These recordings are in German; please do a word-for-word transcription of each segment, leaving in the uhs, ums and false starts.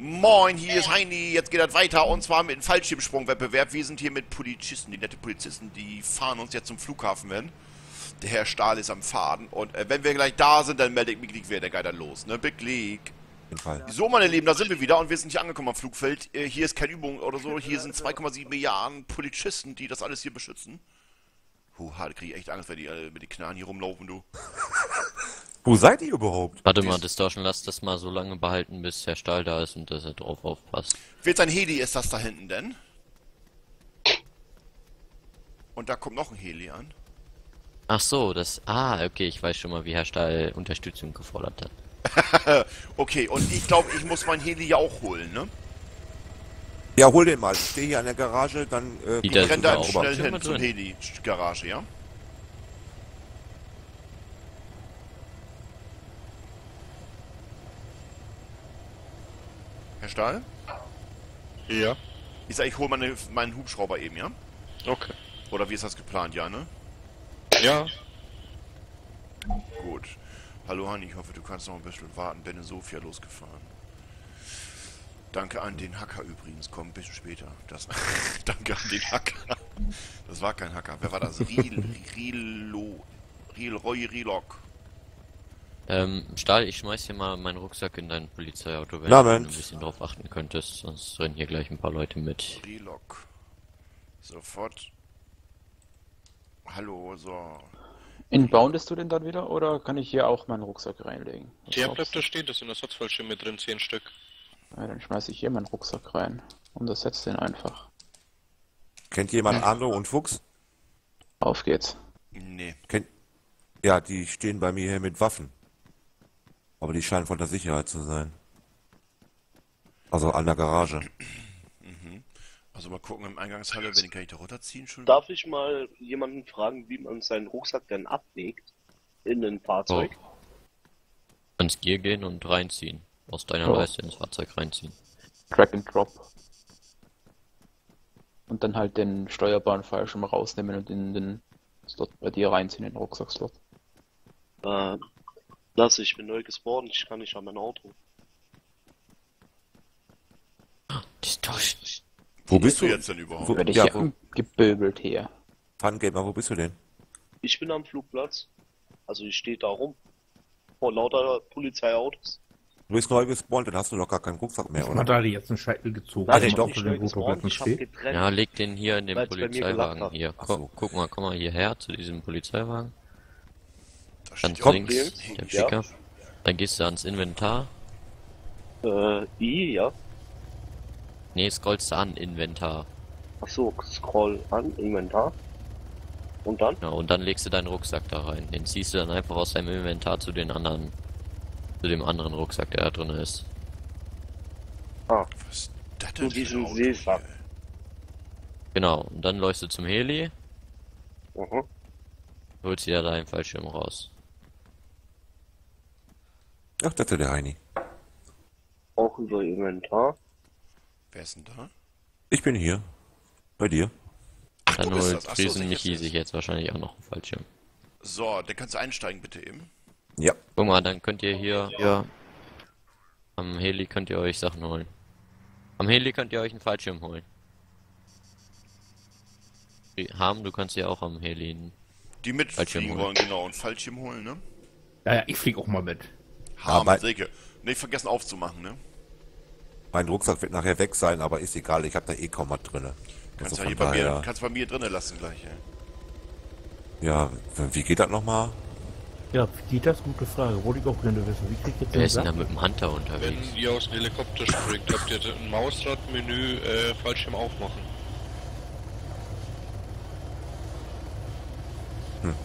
Moin, hier ist Heini, jetzt geht das weiter und zwar mit einem Fallschirmsprungwettbewerb. Wir sind hier mit Polizisten, die nette Polizisten, die fahren uns jetzt zum Flughafen hin. Der Herr Stahl ist am Fahren und äh, wenn wir gleich da sind, dann meldet Big League, wer der Geil dann los, ne? Big League. So, meine Lieben, da sind wir wieder und wir sind nicht angekommen am Flugfeld. Äh, hier ist keine Übung oder so, hier sind zwei Komma sieben Milliarden Polizisten, die das alles hier beschützen. Huha, da krieg ich echt Angst, wenn die alle mit den Knarren hier rumlaufen, du. Wo seid ihr überhaupt? Warte mal, Distortion, lass das mal so lange behalten, bis Herr Stahl da ist und dass er drauf aufpasst. Wird ein Heli ist das da hinten denn? Und da kommt noch ein Heli an. Ach so, das... Ah, okay, ich weiß schon mal, wie Herr Stahl Unterstützung gefordert hat. Okay, und ich glaube, ich muss mein Heli ja auch holen, ne? Ja, hol den mal. Ich stehe hier an der Garage, dann... Äh, Die Ich da renn da auch schnell überhaupt hin zum drin. Heli-Garage, ja? Herr Stahl? Ja. Ich sag, ich hole meine, meinen Hubschrauber eben, ja? Okay. Oder wie ist das geplant, ja, ne? Ja. Gut. Hallo Hanni, ich hoffe, du kannst noch ein bisschen warten. Bin in Sofia losgefahren. Danke an den Hacker übrigens. Komm, ein bisschen später. Das Danke an den Hacker. Das war kein Hacker. Wer war das? Riel, Rilo, Riel, Roy, Rilok. Ähm, Stahl, ich schmeiß hier mal meinen Rucksack in dein Polizeiauto, wenn Na, du ein Mensch. bisschen drauf achten könntest, sonst rennen hier gleich ein paar Leute mit. Rilok. Sofort. Hallo, so. Inboundest du denn dann wieder oder kann ich hier auch meinen Rucksack reinlegen? Was Der glaubst bleibt da stehen, das sind Ersatzfallschirme drin, zehn Stück. du? Ja, dann schmeiße ich hier meinen Rucksack rein und das setzt den einfach. Kennt jemand Arno und Fuchs? Auf geht's. Nee. Kennt... Ja, die stehen bei mir hier mit Waffen. Aber die scheinen von der Sicherheit zu sein. Also an der Garage. Also mal gucken im Eingangshalle, wenn ich kann ich da runterziehen schon. Darf ich mal jemanden fragen, wie man seinen Rucksack dann ablegt in ein Fahrzeug? Oh. Ans Gear gehen und reinziehen. Aus deiner Oh. Leiste ins Fahrzeug reinziehen. Drag and Drop. Und dann halt den steuerbaren Fallschirm rausnehmen und in den Slot bei dir reinziehen, in den Rucksackslot. Äh, lass, ich bin neu gespawnt, ich kann nicht an mein Auto. Distortion. Wo bist du? jetzt denn überhaupt? Wo, Werde ich ja, hier wo, geböbelt hier. Fungamer, wo bist du denn? Ich bin am Flugplatz, also ich stehe da rum. Vor lauter Polizeiautos. Du bist neu gespawnt, dann hast du doch gar keinen Rucksack mehr, Hat oder? er jetzt einen Scheitel gezogen, Ah, der den noch doch. zu neu den Motorbetten ich hab steht? getrennt. Ja, leg den hier in den Weil's bei mir gelappt Polizeiwagen hat. hier. Ach Guck, so. guck mal, komm mal hierher zu diesem Polizeiwagen. Da Ganz ja auch links, ein der Heli. Ja. Pickup. Dann gehst du ans Inventar. Äh, I, ja. Nee, scrollst du an, Inventar. Achso, scroll an, Inventar. Und dann? Ja, und dann legst du deinen Rucksack da rein. Den ziehst du dann einfach aus deinem Inventar zu den anderen, zu dem anderen Rucksack, der da drin ist. Ah, Was ist das Zu denn für ein diesem Auto Seesack. hier? Genau, und dann läufst du zum Heli, aha. holst dir deinen Fallschirm raus. Ach, das ist der Heini. Auch über Inventar. Wer ist denn da? Ich bin hier. Bei dir. Ach, Dann du bist holt das. Ach so, Riesen sicher Michi ist sich das. jetzt wahrscheinlich auch noch einen Fallschirm. So, dann kannst du einsteigen bitte eben. Ja. Guck mal, dann könnt ihr hier, ja, am Heli könnt ihr euch Sachen holen. Am Heli könnt ihr euch einen Fallschirm holen. Harm, du kannst ja auch am Heli einen... Die mitfliegen holen. wollen, genau, und Fallschirm holen, ne? Ja, ja, ich flieg auch mal mit. Harm, Aber- Silke. Nicht vergessen aufzumachen, ne? Mein Rucksack wird nachher weg sein, aber ist egal, ich habe da eh kaum was drinne. Kannst Also ja hier von bei mir, daher- kannst bei mir drinnen lassen gleich, ja. Ja, wie geht das nochmal? Ja, wie geht das? Gute Frage. Wollte ich auch gerne wissen. Wie kriegt jetzt Wer den ist denn da Sack? mit dem Hunter unterwegs? Wenn ihr aus dem Helikopter springt, habt ihr ein Mausrad-Menü, äh, Fallschirm aufmachen. Hm.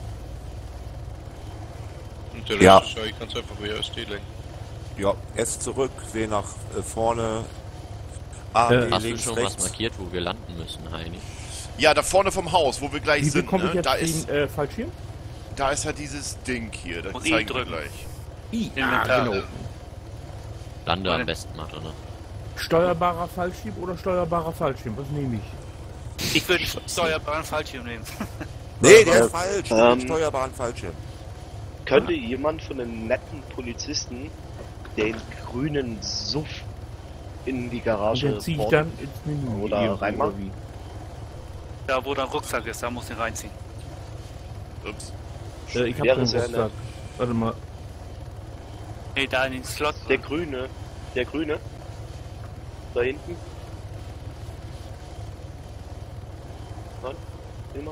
Und der Ja. Rest, ja, ich kann's einfach W A S D lenken. Ja, S zurück, W nach äh, vorne, A, Äh, B, Hast du links, schon was rechts. markiert, wo wir landen müssen, Heini? Ja, da vorne vom Haus, wo wir gleich Wie sind, bekomme ich ne? jetzt Da den ist, äh, Fallschirm? da ist ja dieses Ding hier, das Und I zeigen wir drücken. gleich. I, ah, Inventar. genau. Lande Warte. am besten mal drin. Steuerbarer Fallschirm oder steuerbarer Fallschirm? Was nehme ich? Ich würde einen steuerbaren Fallschirm nehmen. Nee, der ist falsch, Ähm, ähm, steuerbaren Fallschirm. Könnte jemand von den netten Polizisten den grünen Suff in die Und Garage den zieh ich porten. dann ins Menü. Oder irgendwie, reinmachen? wie? Da wo dein Rucksack ist, da muss ich reinziehen. Ups. Äh, ich hab Wäre keinen sehr Rucksack. nett. Warte mal. Nee, da in den Slot. Der grüne. Der grüne. Da hinten. Nein? Niemand?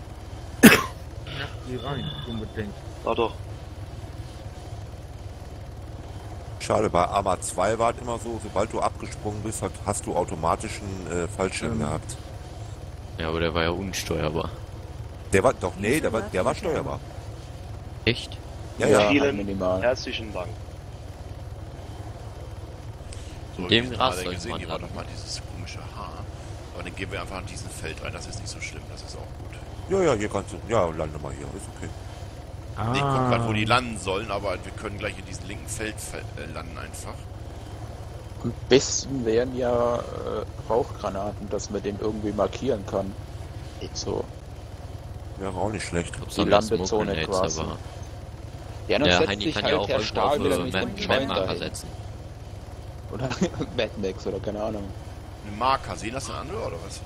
Geh rein, unbedingt. Ah doch. Schade, bei Arma zwei war es immer so, sobald du abgesprungen bist, hat, hast du automatisch einen äh, Fallschirm Ähm. gehabt. Ja, aber der war ja unsteuerbar. Der war, doch, nee, der war, der war steuerbar. Echt? Ja, Ja, ja. halt Vielen minimal. herzlichen Dank. So, In dem diesen Gras Mal soll ich gesehen, mal hier war dran. noch mal dieses komische Haar. Aber dann gehen wir einfach in diesen Feld rein, das ist nicht so schlimm, das ist auch gut. Ja, ja, hier kannst du, ja, lande mal hier, ist okay. Ah. Ich guck grad, wo die landen sollen, aber wir können gleich in diesem linken Feld äh, landen einfach. Am besten wären ja äh, Rauchgranaten, dass man den irgendwie markieren kann. So. Wäre auch nicht schlecht. Ich glaub, Die so eine Landezone Smoke Grenades, quasi. aber Ja, dann der setzt Heini sich kann halt ja auch Herr irgendwo Stahl auf wieder äh, mit Map- dem Schein Map-Marker dahin. setzen. Oder Mad Max oder keine Ahnung. Eine Marker, sehen das denn andere oder was?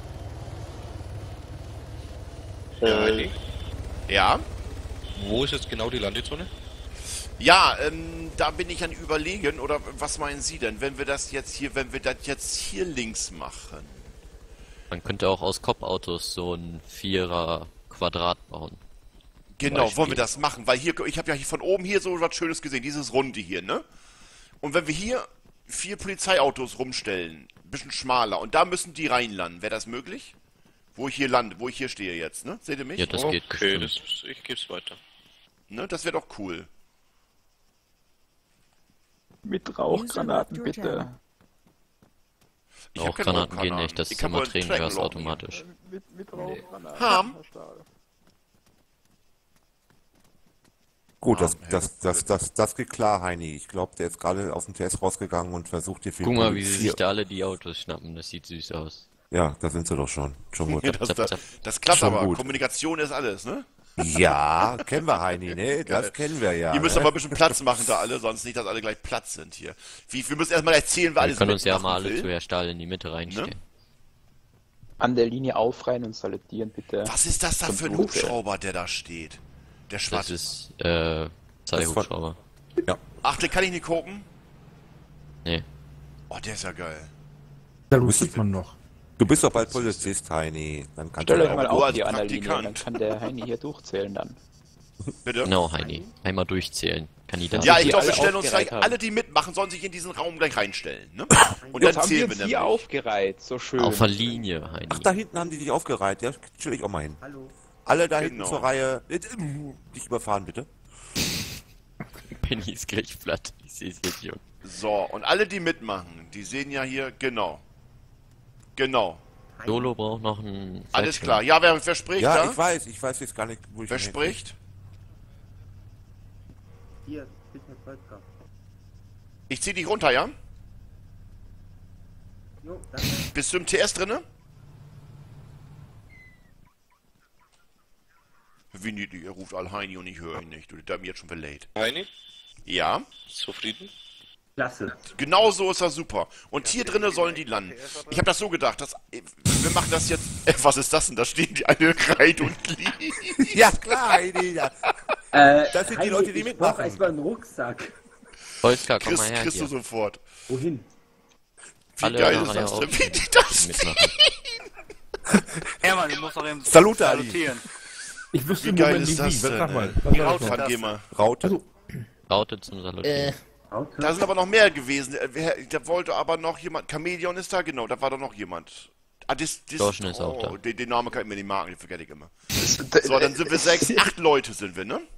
Ja, Äh, Heini, Ja? wo ist jetzt genau die Landezone? Ja, ähm, da bin ich an überlegen, oder was meinen Sie denn, wenn wir das jetzt hier, wenn wir das jetzt hier links machen? Man könnte auch aus Cop-Autos so ein Vierer Quadrat bauen. Genau, Beispiel. wollen wir das machen, weil hier, ich habe ja hier von oben hier so was Schönes gesehen, dieses Runde hier, ne? Und wenn wir hier vier Polizeiautos rumstellen, ein bisschen schmaler, und da müssen die reinlanden, wäre das möglich? Wo ich hier lande, wo ich hier stehe jetzt, ne? Seht ihr mich? Ja, das geht Okay, bestimmt. das, ich geb's weiter. Ne? Das wäre doch cool. Mit Rauchgranaten bitte. Ich hab Auch keine Granaten gehen Rauchgranaten. nicht, das Ich ist hab immer nur einen Tränengas Tränenlock. automatisch. Mit, mit Rauchgranaten. Ham. Herr Stahl. Gut, das, Ah, das, das, das, das geht klar, Heini. Ich glaube, der ist gerade aus dem Test rausgegangen und versucht hier viel Guck mal, wie sie vier- sich da alle die Autos schnappen, das sieht süß aus. Ja, da sind sie doch schon. Schon gut. Ja, das, zap, das, zap. das klappt Schon aber. gut. Kommunikation ist alles, ne? Ja, kennen wir, Heini, ne? Das Geil. kennen wir ja. Ihr müsst ne? aber ein bisschen Platz machen da alle, sonst nicht, dass alle gleich Platz sind hier. Wie, wir müssen erstmal erzählen, wer Wir alles können uns ja mitmachen mal alle will. zu Herr Stahl in die Mitte reinstellen. Ne? An der Linie aufreihen und salutieren bitte. Was ist das da Zum für ein Blut, ey. Hubschrauber, der da steht? Der Das schwarze. ist, äh, Zeihubschrauber. Ach, den kann ich nicht gucken? Nee. Oh, der ist ja geil. Da bist sieht du- man noch. Du bist doch bald Polizist, Heini. Dann kannst Stellt du euch ja mal auch auf als hier an der Linie, Praktikant. dann kann der Heini hier durchzählen dann. Bitte? Genau, Heini. Einmal durchzählen. Kandidat. Ja, die ich glaube, wir alle stellen uns aufgereiht gleich, haben. alle, die mitmachen, sollen sich in diesen Raum gleich reinstellen, ne? Und Jetzt dann haben wir zählen uns wir hier nämlich. aufgereiht, so schön. Auf der Linie, Heini. Ach, da hinten haben die dich aufgereiht. Ja, chill ich auch mal hin. Hallo. Alle da hinten Genau. zur Reihe. Äh, Nicht überfahren, bitte. Penny ist gleich platt. Ich sehe es jetzt schon. So, und alle, die mitmachen, die sehen ja hier, genau. Genau. Solo braucht noch einen Alles Fallschirm. klar. Ja, wer, wer spricht Ja, da? ich weiß. Ich weiß jetzt gar nicht, wo ich Wer hin- spricht? Hier, bitte Volker. Ich zieh dich runter, ja? Jo, danke. Bist du im T S drinne? Wie niedlich, er ruft Al-Heini und ich höre ihn nicht. Du, der hat mich jetzt schon belädt. Heini, Ja, zufrieden? Klasse. genau so ist er super. Und hier drinnen sollen die landen. Ich habe das so gedacht, dass, wir machen das jetzt... Äh, was ist das denn? Da stehen die alle rein und liegen. Ja, klar, Heini. Ja. Äh, Das sind die Heini, Leute, die ich mitmachen. brauch erstmal einen Rucksack. Volker, komm Chris, mal her kriegst du hier. sofort. Wohin? Wie Alle geil anderen ist das ja denn? auch Wie die das mitmachen. Hermann, du musst doch eben Salute, Ali. salutieren. Ich wüsste Wie im geil Moment ist nicht das wie. Was denn, sag mal? ey? Was Die soll ich Raute- sagen? Dann geh mal. Raute. Also, Raute zum Salutieren. Auto? Da sind aber noch mehr gewesen. Äh, wer- Da wollte aber noch jemand. Chameleon ist da, genau, da war doch noch jemand. Ah, das, das, Dorschen ist auch da. Den, den Namen kann ich mir, die Marken, den vergesse ich immer. So, So, dann sind wir sechs, acht Leute sind wir, ne?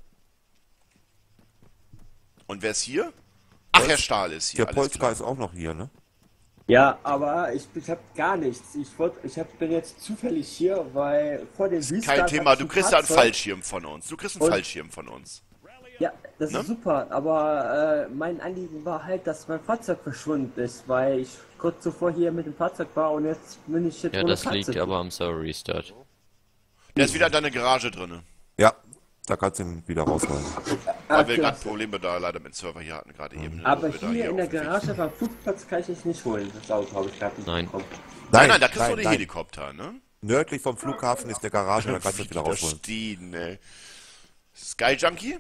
Und wer ist hier? Ach, Herr Stahl ist hier, Der alles Polska klar. ist auch noch hier, ne? Ja, aber ich, ich hab gar nichts. Ich, wollt, ich hab, bin jetzt zufällig hier, weil vor dem Restart Kein hab Thema, ich du ein kriegst ja einen Fahrzeug- Fallschirm von uns. Du kriegst einen Und- Fallschirm von uns. Ja, das Ne? ist super, aber äh, mein Anliegen war halt, dass mein Fahrzeug verschwunden ist, weil ich kurz zuvor hier mit dem Fahrzeug war und jetzt bin ich jetzt Ja, ohne das Fahrzeug. liegt aber am Server Restart. Der ist wieder in deiner Garage drinne. Ja. da kannst du ihn wieder rausholen. Weil wir gerade Probleme da leider mit dem Server hier hatten, gerade eben. Aber Wo wir da hier in der auf dem Weg Garage sind. beim Flugplatz kann ich es nicht holen. Das Auto habe ich gerade nicht Nein. bekommen. Nein, nein, da kriegst nein, du den nein. Helikopter, ne? Nördlich vom Flughafen ist der Garage, da kannst du Wie es wieder die da rausholen. stehen, ey. Sky Junkie?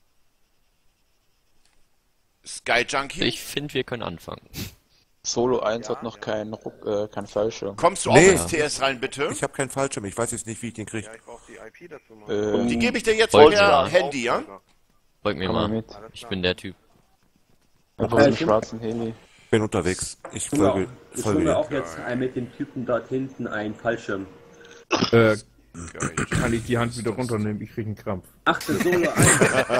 Sky Junkie? Ich finde, wir können anfangen. Solo eins hat noch keinen Ruck, äh, kein Fallschirm. Kommst du Nee. auch ins T S rein, bitte? Ich habe keinen Fallschirm, ich weiß jetzt nicht, wie ich den kriege. Ja, ich brauche die I P dazu mal. Äh, Die gebe ich dir jetzt Wollt per ihr? Handy, ja? Folgt mir Komm mal mal. mit. Ich bin der Typ. Einfach Äh, einen stimmt. schwarzen Heli. Ich bin unterwegs. Ich Genau. folge, Ich folge hole dir. auch jetzt ein mit dem Typen dort hinten einen Fallschirm. Äh, Geil. kann ich die Hand wieder runternehmen? Ich krieg einen Krampf. Ach, der Solo eins.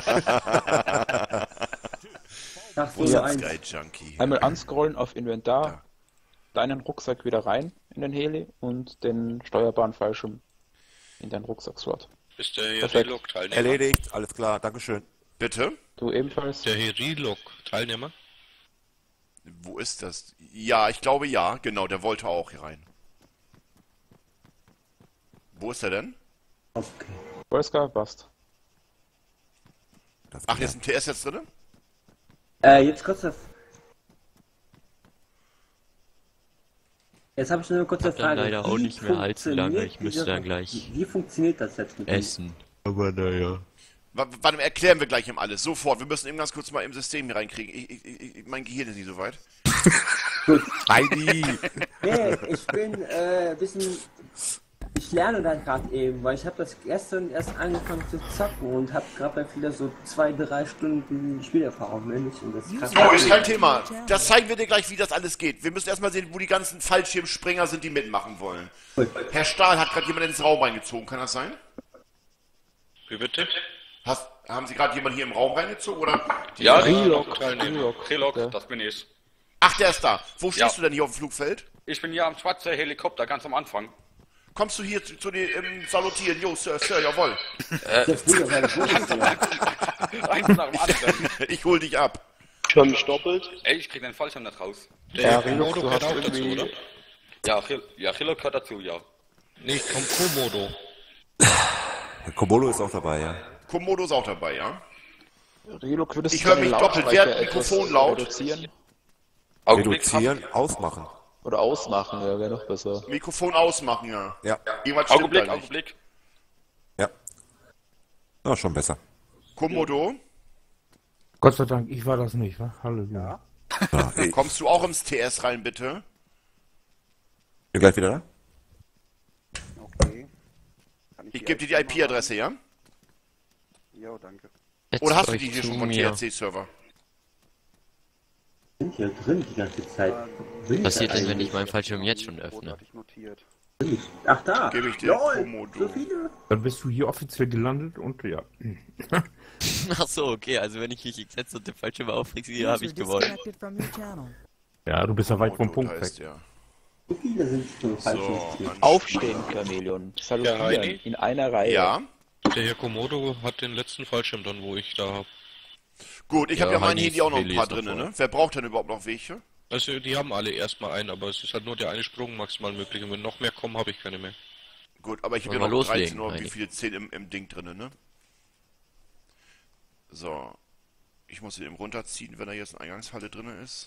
Ach, Wo Solo ist der eins. Sky Junkie? Einmal anscrollen auf Inventar, Da. deinen Rucksack wieder rein in den Heli und den steuerbaren Fallschirm in deinen Rucksackslot. Ist der hier Perfekt. Relog-Teilnehmer? Erledigt, alles klar, dankeschön. Bitte? Du ebenfalls? Der hier Relog-Teilnehmer? Wo ist das? Ja, ich glaube ja. Genau, der wollte auch hier rein. Wo ist er denn? Okay. Polska, passt. Das Ach, geht hier ist ein T S jetzt drin? Äh, jetzt kurz auf. Jetzt habe ich nur eine kurze Hab dann Frage. leider auch Wie nicht mehr allzu lange, funktioniert ich müsste diese- dann gleich Wie funktioniert das jetzt mit dem? Essen. Aber naja. W- Warte mal, erklären wir gleich ihm alles. Sofort. Wir müssen eben ganz kurz mal im System hier reinkriegen. Ich, ich, ich, mein Gehirn ist nicht so weit. Heidi! Nee, ich bin äh, ein bisschen. Ich lerne da gerade eben, weil ich habe das gestern erst angefangen zu zocken und habe gerade bei wieder so zwei, drei Stunden Spielerfahrung, ne? Nicht? Und das ist krass. Oh, ist kein Thema. Das zeigen wir dir gleich, wie das alles geht. Wir müssen erstmal sehen, wo die ganzen Fallschirmspringer sind, die mitmachen wollen. Herr Stahl hat gerade jemand ins Raum reingezogen. Kann das sein? Wie bitte? Hast, haben Sie gerade jemanden hier im Raum reingezogen? Oder? Ja, Relog, Relog, Ja. das bin ich. Ach, der ist da. Wo stehst Ja. du denn hier auf dem Flugfeld? Ich bin hier am schwarzen Helikopter ganz am Anfang. Kommst du hier zu, zu den ähm, Salutieren? Jo, Sir, Sir, jawohl. Der früher seine Bundeswehr. Eins nach dem anderen. Ich hol dich ab. Ich höre mich doppelt. Ey, ich krieg den Fallschirm nicht raus. Der Ja, Komodo Relog, du gehört hast auch dazu, irgendwie- oder? Ja, Rel ja Relog gehört dazu, ja. Nee, komm, Komodo. Der Komodo ist auch dabei, ja. Komodo ist auch dabei, ja? Relog, würdest Ich du höre deine mich doppelt. Lautsprecher Wer hat etwas Mikrofon laut? reduzieren Augenblick, Reduzieren, ausmachen. oder ausmachen, ja, wäre noch besser. Mikrofon ausmachen, ja. Ja, Irgendwas stimmt Augenblick, da nicht. Augenblick. ja. Na, schon besser. Komodo, Gott sei Dank, ich war das nicht, wa? Halleluja. Ja, ich kommst du auch ins T S rein, bitte? bin gleich wieder da. Okay. Kann Ich gebe dir die I P-Adresse, ja? Ja, danke. Setzt Oder hast du euch die hier zu schon von T mir. R C-Server? Sind hier drin die ganze Zeit. Will ich Passiert das denn, wenn eigentlich? ich meinen Fallschirm jetzt schon Rot öffne? hatte ich notiert. Ach da! Gebe ich dir, Lol, Komodo. so viele? Dann bist du hier offiziell gelandet und ja. Ach so, okay, also wenn ich mich jetzt und den Fallschirm aufreg, habe ich gewonnen. Ja, du bist ja weit vom Komodo Punkt heißt weg. ja. So viele sind schon falsch. So, an- Aufstehen, Chameleon. Ja, Salutieren, Heini? in einer Reihe. Ja. Der hier Komodo hat den letzten Fallschirm dann, wo ich da hab. Gut, ich Ja, habe ja mein Heinis Handy auch noch ein Heli paar ist noch drin, voll. ne? Wer braucht denn überhaupt noch welche? Also, die haben alle erstmal einen, aber es ist halt nur der eine Sprung maximal möglich. Und wenn noch mehr kommen, habe ich keine mehr. Gut, aber ich habe ja Wollen wir noch dreizehn loslegen, oder wie Heini? viele? zehn im, im Ding drin, ne? So. Ich muss ihn eben runterziehen, wenn er jetzt in Eingangshalle drin ist.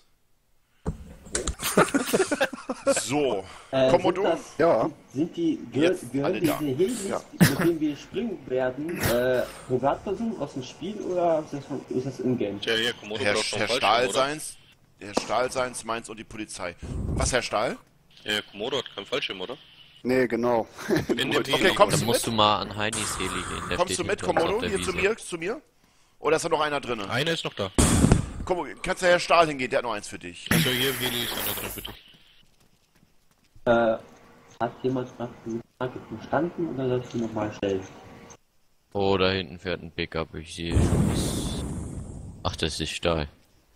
So. Äh, Komodo? Sind, das, Ja. sind die, gehör, Jetzt gehören alle diese da. Helis, mit denen wir springen werden, äh, Privatpersonen aus dem Spiel oder ist das, von- ist das in-game? Der hier Komodo Herr, braucht noch Herr einen Stahl Fallschirm, oder? seins, Herr Stahl seins, meins und die Polizei. Was, Herr Stahl? Der hier Komodo hat keinen Fallschirm, oder? Nee, genau. In dem Okay, Heli. kommst Dann du musst mit? du mal an Heinis Heli gehen. Der Kommst steht du mit, hinter uns auf Komodo? der Hier zu Wiese. mir, zu mir? Oder ist da noch einer drin? Einer ist noch da. Komm, kannst du Herr Stahl hingehen, der hat noch eins für dich. Also hier im Heli ist einer drin für dich. Äh, hat jemand nach diese Frage verstanden oder soll ich die nochmal stellen? Oh, da hinten fährt ein Pickup, ich sehe schon. das- Ach, das ist Stahl.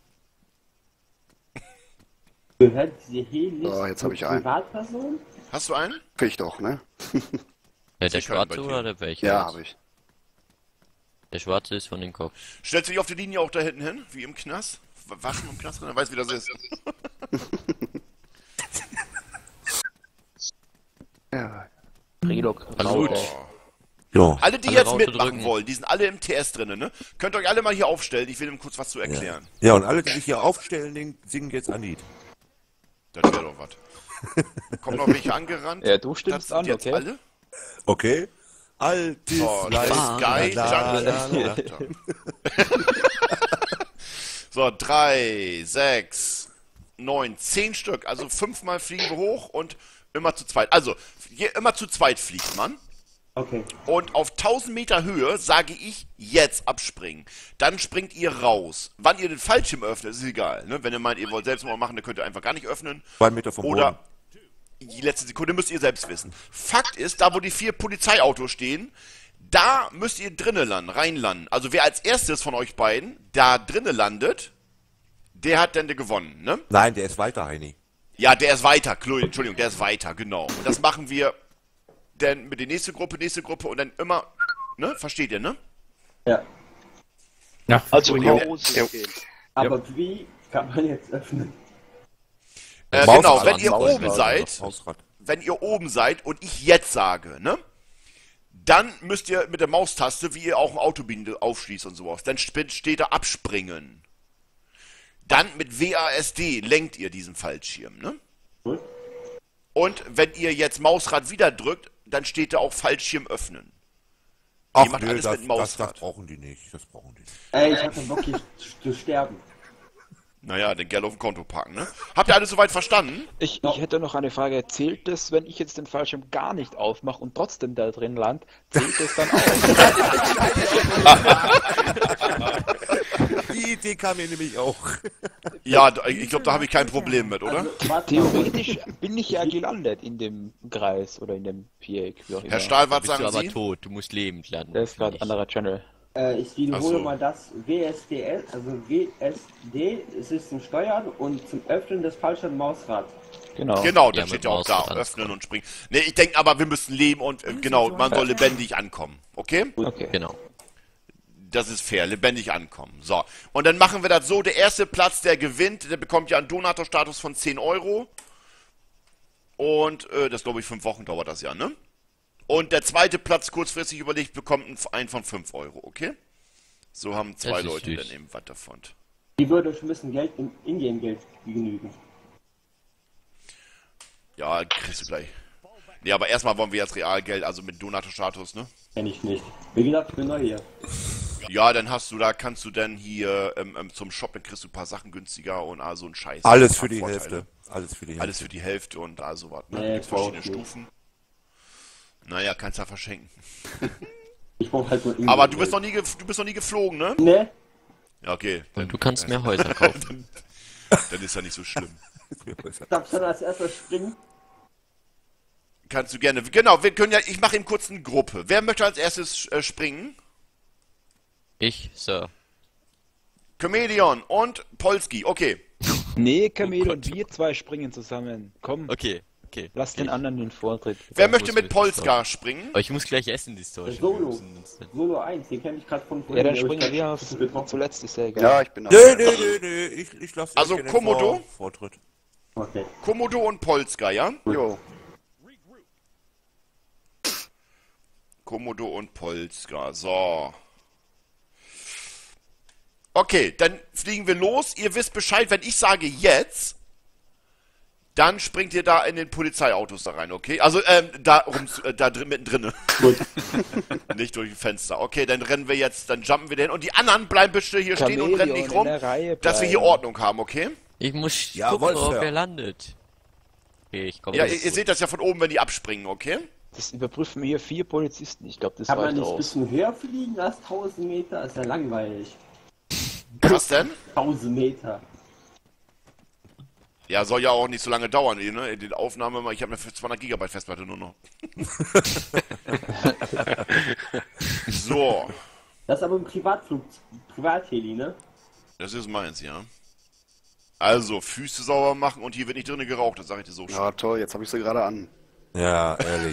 Gehört diese Helis So, jetzt hab ich einen. Privatpersonen? Hast du einen? Krieg ich doch, ne? Der, der Sie können bei schwarze dir. oder der welche? Ja, jetzt? habe ich. Der schwarze ist von den Kopf. Stellst du dich auf die Linie auch da hinten hin? Wie im Knast? W- Waschen im Knast? Dann weiß, wie das ist. Ja. Relog. Hallo. Raus. Oh. Ja, Alle, die Alle jetzt Raute mitmachen drücken. wollen, die sind alle im T S drin, ne? Könnt euch alle mal hier aufstellen, ich will ihm kurz was zu erklären. Ja. ja, und alle, die sich hier aufstellen, den singen jetzt ein Lied. Das wäre doch was. Kommen noch welche angerannt? Ja, du stimmst das sind an, jetzt okay? alle? Okay? Altes Oh, das ist Leid. geil. La, la, la, la. So, drei, sechs, neun, zehn Stück. Also fünfmal fliegen wir hoch und immer zu zweit. Also, je, immer zu zweit fliegt man. Okay. Und auf tausend Meter Höhe sage ich, jetzt abspringen. Dann springt ihr raus. Wann ihr den Fallschirm öffnet, ist egal. Ne? Wenn ihr meint, ihr wollt selbst mal machen, dann könnt ihr einfach gar nicht öffnen. Zwei Meter vom Oder Boden. die letzte Sekunde müsst ihr selbst wissen. Fakt ist, da wo die vier Polizeiautos stehen, da müsst ihr drinnen landen, reinlanden. Also wer als erstes von euch beiden da drinnen landet, der hat dann gewonnen, ne? Nein, der ist weiter, Heini. Ja, der ist weiter, Chloe, Entschuldigung, der ist weiter, genau. Und das machen wir dann mit der nächsten Gruppe, nächste Gruppe und dann immer, ne? Versteht ihr, ne? Ja. Ja, Also Ja. raus Ja. gehen. Aber wie kann man jetzt öffnen? Äh, Mausrad, genau, wenn ihr Mausrad, oben seid, Mausrad. wenn ihr oben seid und ich jetzt sage, ne? Dann müsst ihr mit der Maustaste, wie ihr auch ein Autobin aufschließt und sowas, dann sp- steht da abspringen. Dann mit W A S D lenkt ihr diesen Fallschirm, ne? Gut. Und wenn ihr jetzt Mausrad wieder drückt, dann steht da auch Fallschirm öffnen. Ach macht nö, alles das, mit dem das, Mausrad. das brauchen die nicht. Das brauchen die nicht. Ey, ich hatte Bock hier zu sterben. Naja, den Geld auf dem Konto packen, ne? Habt ihr alles soweit verstanden? Ich, ich hätte noch eine Frage. Zählt das, wenn ich jetzt den Fallschirm gar nicht aufmache und trotzdem da drin land, zählt das dann auch? Die Idee kam mir nämlich auch. Ja, d- ich glaube, da habe ich kein Problem mit, oder? Also, warte mal. Theoretisch bin ich ja gelandet in dem Kreis oder in dem Viereck, wie auch immer. Herr Stahl, was Bist du sagen aber Sie? tot, du musst lebend landen. Der ist gerade nicht. anderer Channel. Äh, ich wiederhole Ach so. mal das W S D L, also W S D, es ist zum Steuern und zum Öffnen des Fallschirms Mausrad. Genau. Genau, Ja, dann mit steht ja auch da, Mausrad öffnen und springen. Ne, ich denke aber, wir müssen leben und, äh, genau, man soll lebendig ankommen, okay? Okay. Genau. Das ist fair, lebendig ankommen. So, und dann machen wir das so, der erste Platz, der gewinnt, der bekommt ja einen Donatorstatus von zehn Euro. Und, äh, das glaube ich, fünf Wochen dauert das ja, ne? Und der zweite Platz, kurzfristig überlegt, bekommt einen, einen von fünf Euro, okay? So haben zwei Das ist Leute süß. dann eben was davon. Die würde euch ein bisschen Geld in Ingame-Geld genügen. Ja, kriegst du gleich. Nee, aber erstmal wollen wir jetzt Realgeld, also mit Donatorstatus, ne? Kenn ich nicht. Wie gesagt, ich bin neu hier. Ja, dann hast du da, kannst du dann hier ähm, ähm, zum Shop, dann kriegst du ein paar Sachen günstiger und also ein Scheiß. Alles Ein für paar die Vorteile. Hälfte. Alles für die Hälfte. Alles für die Hälfte und also was, ne? Nee, Gibt's verschiedene brauch ich nicht. Stufen. Naja, kannst ja verschenken. Ich brauch halt nur Ingame. Aber du bist noch nie, ge du bist noch nie geflogen, ne? Ne? Ja, okay. Dann, Und du kannst mehr Häuser kaufen. dann, dann ist ja nicht so schlimm. Darf ich dann als erstes springen? Kannst du gerne. Genau, wir können ja, ich mache eben kurz eine Gruppe. Wer möchte als erstes äh, springen? Ich, Sir. Comedian und Polski, okay. Nee, Kamel Oh und wir zwei springen zusammen. Komm, Okay, okay. lass den Ich- anderen den Vortritt. Wer muss möchte mit wirklich Polska springen? Aber ich muss gleich essen, die Story. Solo. Solo eins, den kenn ich gerade von Ja, dann aber ich springen glaub, wir ich auf bin getroffen. zuletzt, ist ja egal. Ja, ich bin da. Nö, nö, nö, nö. Ich, ich lasse Also, Komodo? Vortritt. Okay. Komodo und Polska, ja? Jo. Komodo und Polska, so. Okay, dann fliegen wir los. Ihr wisst Bescheid, wenn ich sage jetzt, dann springt ihr da in den Polizeiautos da rein, okay? Also, ähm, da rum, äh, da drin, mittendrin. Gut. Nicht durch die Fenster. Okay, dann rennen wir jetzt, dann jumpen wir denn. Und die anderen bleiben bitte hier stehen und rennen Chamäleon nicht in rum, der Reihe dass wir hier bleiben. Ordnung haben, okay? Ich muss Jawohl, gucken, ob Sir. er landet. Okay, ich komme. Ja, ihr, ihr seht das ja von oben, wenn die abspringen, okay? Das überprüfen hier vier Polizisten. Ich glaube, das Kann man reicht nicht ein aus. bisschen höher fliegen als tausend Meter? Ist ja langweilig. Was denn? tausend Meter. Ja, soll ja auch nicht so lange dauern, ne? Die Aufnahme, mal- ich habe eine zweihundert Gigabyte Festplatte nur noch. So, Das ist aber ein Privatflug, Privatheli, ne? das ist meins, ja. Also, Füße sauber machen und hier wird nicht drinnen geraucht, das sage ich dir so schon. Ja, toll, jetzt habe ich sie gerade an. Ja, ehrlich.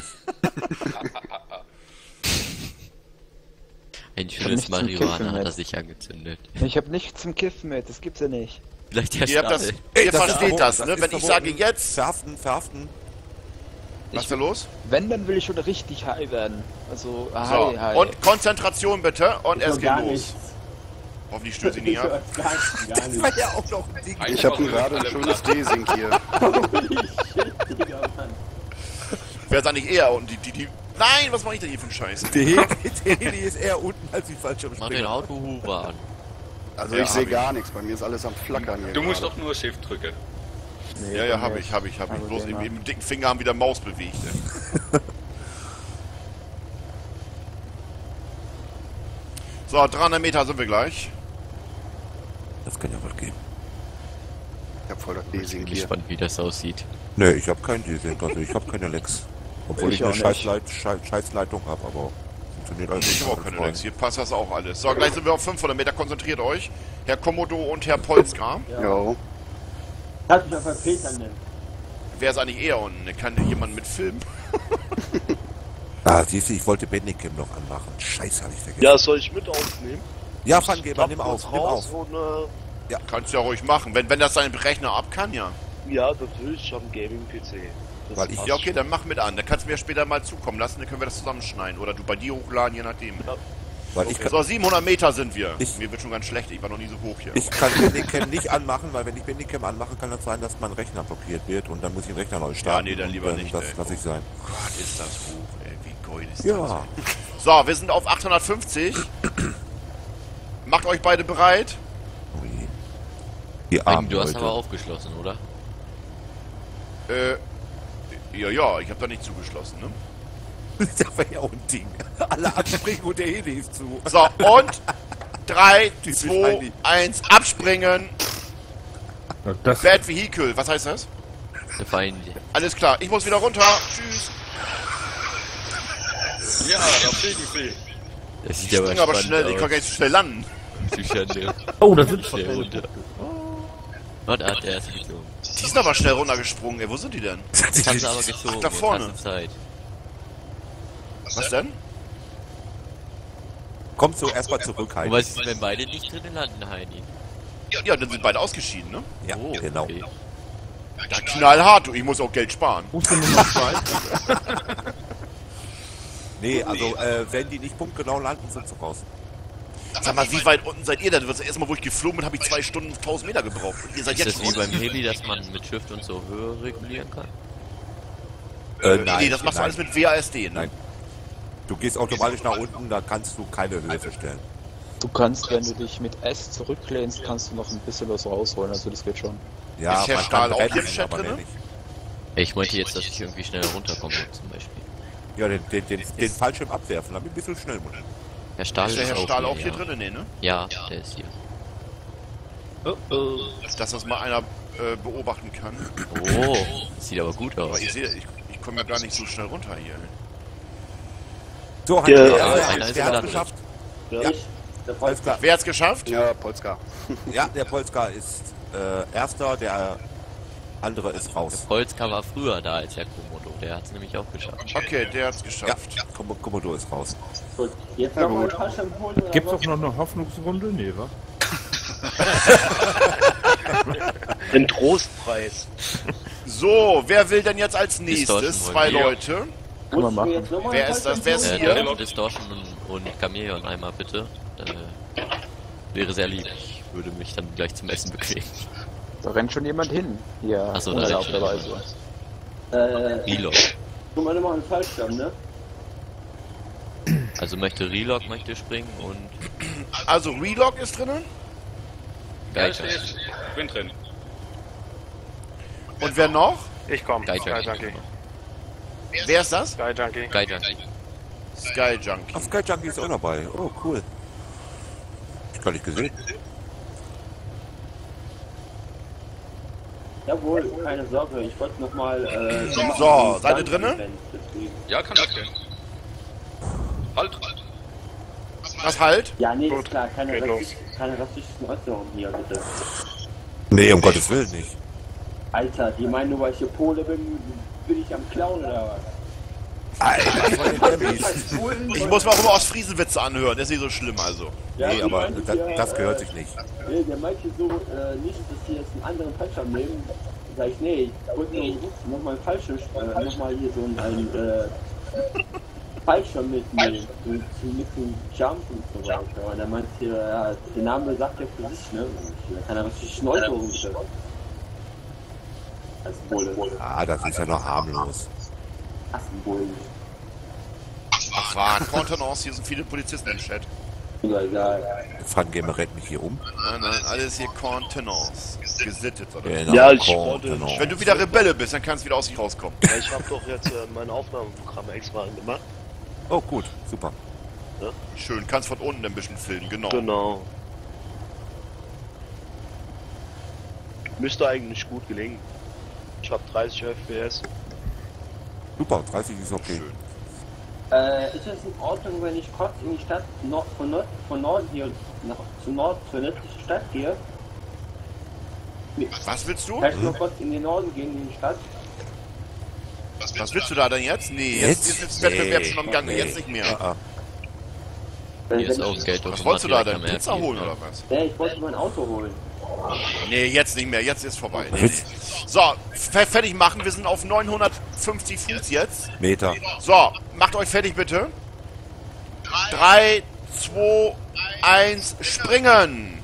Ein hab schönes nichts zum Kiffen Marihuana hat mit. er sich angezündet. Ich habe nichts zum Kiffen mit, das gibt's ja nicht. Vielleicht der Ihr, habt das, Stahl. ihr Das ist versteht verboten, das, ne? ist Wenn ich verboten. sage jetzt, Verhaften, verhaften. Was ist da los? Wenn, dann will ich schon richtig high werden. Also, So, high, high. und Konzentration bitte und es Ich hör geht gar los. nichts. Hoffentlich stößt ihr Ich nicht ab. hör gar, gar nicht. war ja auch noch ein Ding. Ich habe gerade ein schönes D-Sync hier. Holy shit, Digga, Mann. Wer ist eigentlich eher unten? Die, die, die... Nein, was mache ich denn hier für einen Scheiß? Der Heli, der Heli ist eher unten als die Mach den Fallschirmspringer. Autohuber an. Also Ja, ich sehe hab gar nichts, bei mir ist alles am Flackern hier. Du musst gerade. doch nur Shift drücken. Nee, Ja, ja, bei hab mir ich, hab ich, hab ich. Also Bloß den im, mal. im dicken Finger haben wieder Maus bewegt. ey. So, dreihundert Meter sind wir gleich. Das kann ja was geben. Ich hab voll das Ich bin D-Sync hier. gespannt, wie das aussieht. Nee, ich habe keinen D-Sync, also ich habe keine Lex. Obwohl ich, Ich eine auch nicht. Scheißleit, Schei- Scheißleitung habe, aber funktioniert alles Ich habe auch nicht. keine Lex. Hier passt das auch alles. So, gleich sind wir auf fünfhundert Meter. Konzentriert euch. Herr Komodo und Herr Polska. Jo. Kannst mich auf Peter nennen. Wer ist eigentlich eher unten? Kann jemand mitfilmen? Ah, siehst du, ich wollte Bandicam noch anmachen. Scheiße, habe ich vergessen. Ja, soll ich mit aufnehmen? Ja, Fangeber, Klapp nimm kurz auf, nimm raus auf. Und, äh, Kannst du ja ruhig machen. Wenn, wenn das dein Rechner ab kann, ja. ja, natürlich, ich habe einen Gaming-P C. Das Weil ich- passt Ja, okay, schon. dann mach mit an. Dann kannst du mir später mal zukommen lassen. Dann können wir das zusammenschneiden. Oder du bei dir hochladen, je nachdem. Weil ich kann, So, siebenhundert Meter sind wir. Ich- Mir wird schon ganz schlecht. Ich war noch nie so hoch hier. ich kann Bandicam nicht anmachen, weil wenn ich Bandicam anmache, kann das sein, dass mein Rechner blockiert wird und dann muss ich den Rechner neu starten. nee, dann und, lieber ähm, nicht, Das ey. lasse ich sein. Gott, ist das hoch, ey. Wie geil ist Ja. das? So, wir sind auf achthundertfünfzig. Macht euch beide bereit. Ui. Die Nein, armen du hast Leute. aber aufgeschlossen, oder? Äh, ja, ja, ich habe da nicht zugeschlossen, ne? Das war ja auch ein Ding. Alle abspringen und der Heli ist zu. So, und drei, Typisch zwei, Heidi. eins, abspringen. Ja, das, Bad Vehicle, was heißt das? Der Feind. Alles klar, ich muss wieder runter. Tschüss. Ja, da fliegen sie. Das sieht Ich spring aber spannend schnell, ich kann aus. gar nicht so schnell landen. Zu Schande. oh, da sind Schnell runter. Und hat der erste geflogen. Die sind aber schnell runtergesprungen, ey. Wo sind die denn? Das haben sie aber gezogen. da vorne. und hatten Zeit. Was denn? Komm so erstmal zurück, Und Heidi. was ist, wenn beide nicht drinnen landen, Heini? Ja, dann sind beide ausgeschieden, ne? Ja, Oh, genau. okay. Ja, knallhart, du. Ich muss auch Geld sparen. Musst du Nummer zwei? Nee, also äh, wenn die nicht punktgenau landen, sind sie raus. Sag mal, wie weit unten seid ihr denn? Das erste Mal, wo ich geflogen bin, habe ich zwei Stunden tausend Meter gebraucht. Und ihr seid Ist jetzt das wie unten. beim Heli, dass man mit Shift und so Höhe regulieren kann? Äh, nee, das machst du nein. alles mit W A S D, ne? Nein. Du gehst automatisch nach unten, da kannst du keine Höhe verstellen. Du kannst, wenn du dich mit S zurücklehnst, kannst du noch ein bisschen was rausholen, also das geht schon. Ja, Ist Herr man Stahl kann auch hier im bremsen, Chat aber drinne? mehr nicht. Ich meinte jetzt, dass ich irgendwie schneller runterkomme, zum Beispiel. Ja, den, den, den, den Fallschirm abwerfen, damit ein bisschen schnell muss. Herr Stahl Ist der Herr auch Stahl hier, auch hier ja. drin? Nee, ne? Ja, der ist hier. Dass das mal einer äh, beobachten kann. Oh, sieht aber gut Aber aus. ihr seht, ich, ich komme ja gar nicht so schnell runter hier. So, hat Ja, der, ja, der, einer ist der hat gelandet. geschafft. Ja. Ja. Ich, der Alles klar. Wer hat's geschafft? Ja, Polska. Ja, der Polska ist äh, erster, der andere ist raus. Polska war früher da als Herr Komodo, der hat es nämlich auch geschafft. Okay, der hat's Ja, geschafft. Kom Komodo ist raus. Gut, jetzt Ja, noch mal gut. einen Fallschirm holen oder Gibt's was? auch noch eine Hoffnungsrunde? Nee, wa? Den Trostpreis. So, wer will denn jetzt als Distortion nächstes? wollen Zwei wir. Leute. Kann man Musst du machen. jetzt noch mal Wer einen ist das? Fallschirm Wer ist holen? hier? Äh, Distortion und, und Chameleon einmal bitte. Äh, wäre sehr lieb. Ich würde mich dann gleich zum Essen bequemen. Da rennt schon jemand hin. Hier, Ach so, da rennt schon unerlaubterweise. Äh, Relock. guck mal nochmal einen Fallschirm, ne? Also möchte Relock möchte springen und Also Relock ist drinnen. Ja, ich Geiger. ich bin drin. Und wer noch? Ich komm. Sky Geiger. Junkie. Wer ist das? Sky Junkie. Geiger. Sky Junkie. Ach, Sky Junkie ist auch dabei. Oh, cool. Ich gar nicht gesehen. Jawohl, keine Sorge, ich wollte nochmal. Äh, So, seid ihr drinnen? Ja, kann das gehen. Halt. Was halt? Ja, nee, Gut, ist klar, keine, geht rassistisch, keine rassistischen Äußerungen hier, bitte. Nee, um Gottes Willen nicht. Alter, die meinen nur, weil ich hier Pole bin, bin ich am Klauen oder was? Alter, von den Emmys. Ich muss mir auch immer Ostfriesenwitze anhören. Das ist nicht so schlimm, also. Ja, Nee, die aber meinten das, hier, das gehört äh, sich nicht. Nee, der meinte so, äh, nicht, dass sie jetzt einen anderen Fallschirm nehmen, Sag ich, nee, ich wollte nur nochmal einen Fallschirm, äh, nochmal hier so einen, einen äh, Fallschirm mitnehmen. Und ein bisschen Jump und so weiter. Und er meinte hier, ja, der Name sagt ja für sich, ne? Da kann er richtig Schnäuterung bitte. Als Bulle. Ah, das ist ja noch harmlos. Assenbullen. Ach, war Kontenance, hier sind viele Polizisten im Chat. Ja, egal. Frank Gamer rennt mich hier um. Nein, nein, alles hier Kontenance. Gesittet, oder? Genau, Ja, ich Kontenance. wollte- Wenn du wieder Rebelle bist, dann kannst du wieder aus sich rauskommen. Ja, ich habe doch jetzt äh, mein Aufnahmeprogramm extra angemacht. Oh, gut, super. Schön, kannst von unten ein bisschen filmen, genau. Genau. Müsste eigentlich gut gelingen. Ich habe dreißig F P S. Super, dreißig ist okay. Schön. Äh, ist es in Ordnung, wenn ich kurz in die Stadt Nord, von, Nord, von Norden hier nach, zu Nord, zur nördlichen Stadt gehe? Was willst du? Kann ich nur kurz in den Norden gehen, in die Stadt? Was willst du da denn jetzt? Nee, jetzt, jetzt ist der Wettbewerb schon am Gange, Nee. jetzt nicht mehr. Ah, ah. Hier ist auch ein Geldautomat. Was wolltest du da direkt denn? am Pizza R vier, holen ne? oder was? Ja, ich wollte mein Auto holen. Nee, jetzt nicht mehr, jetzt ist vorbei. Nee, nee. So, fe- fertig machen, wir sind auf neunhundertfünfzig Fuß jetzt. Meter. So, macht euch fertig bitte. drei, zwei, eins, springen!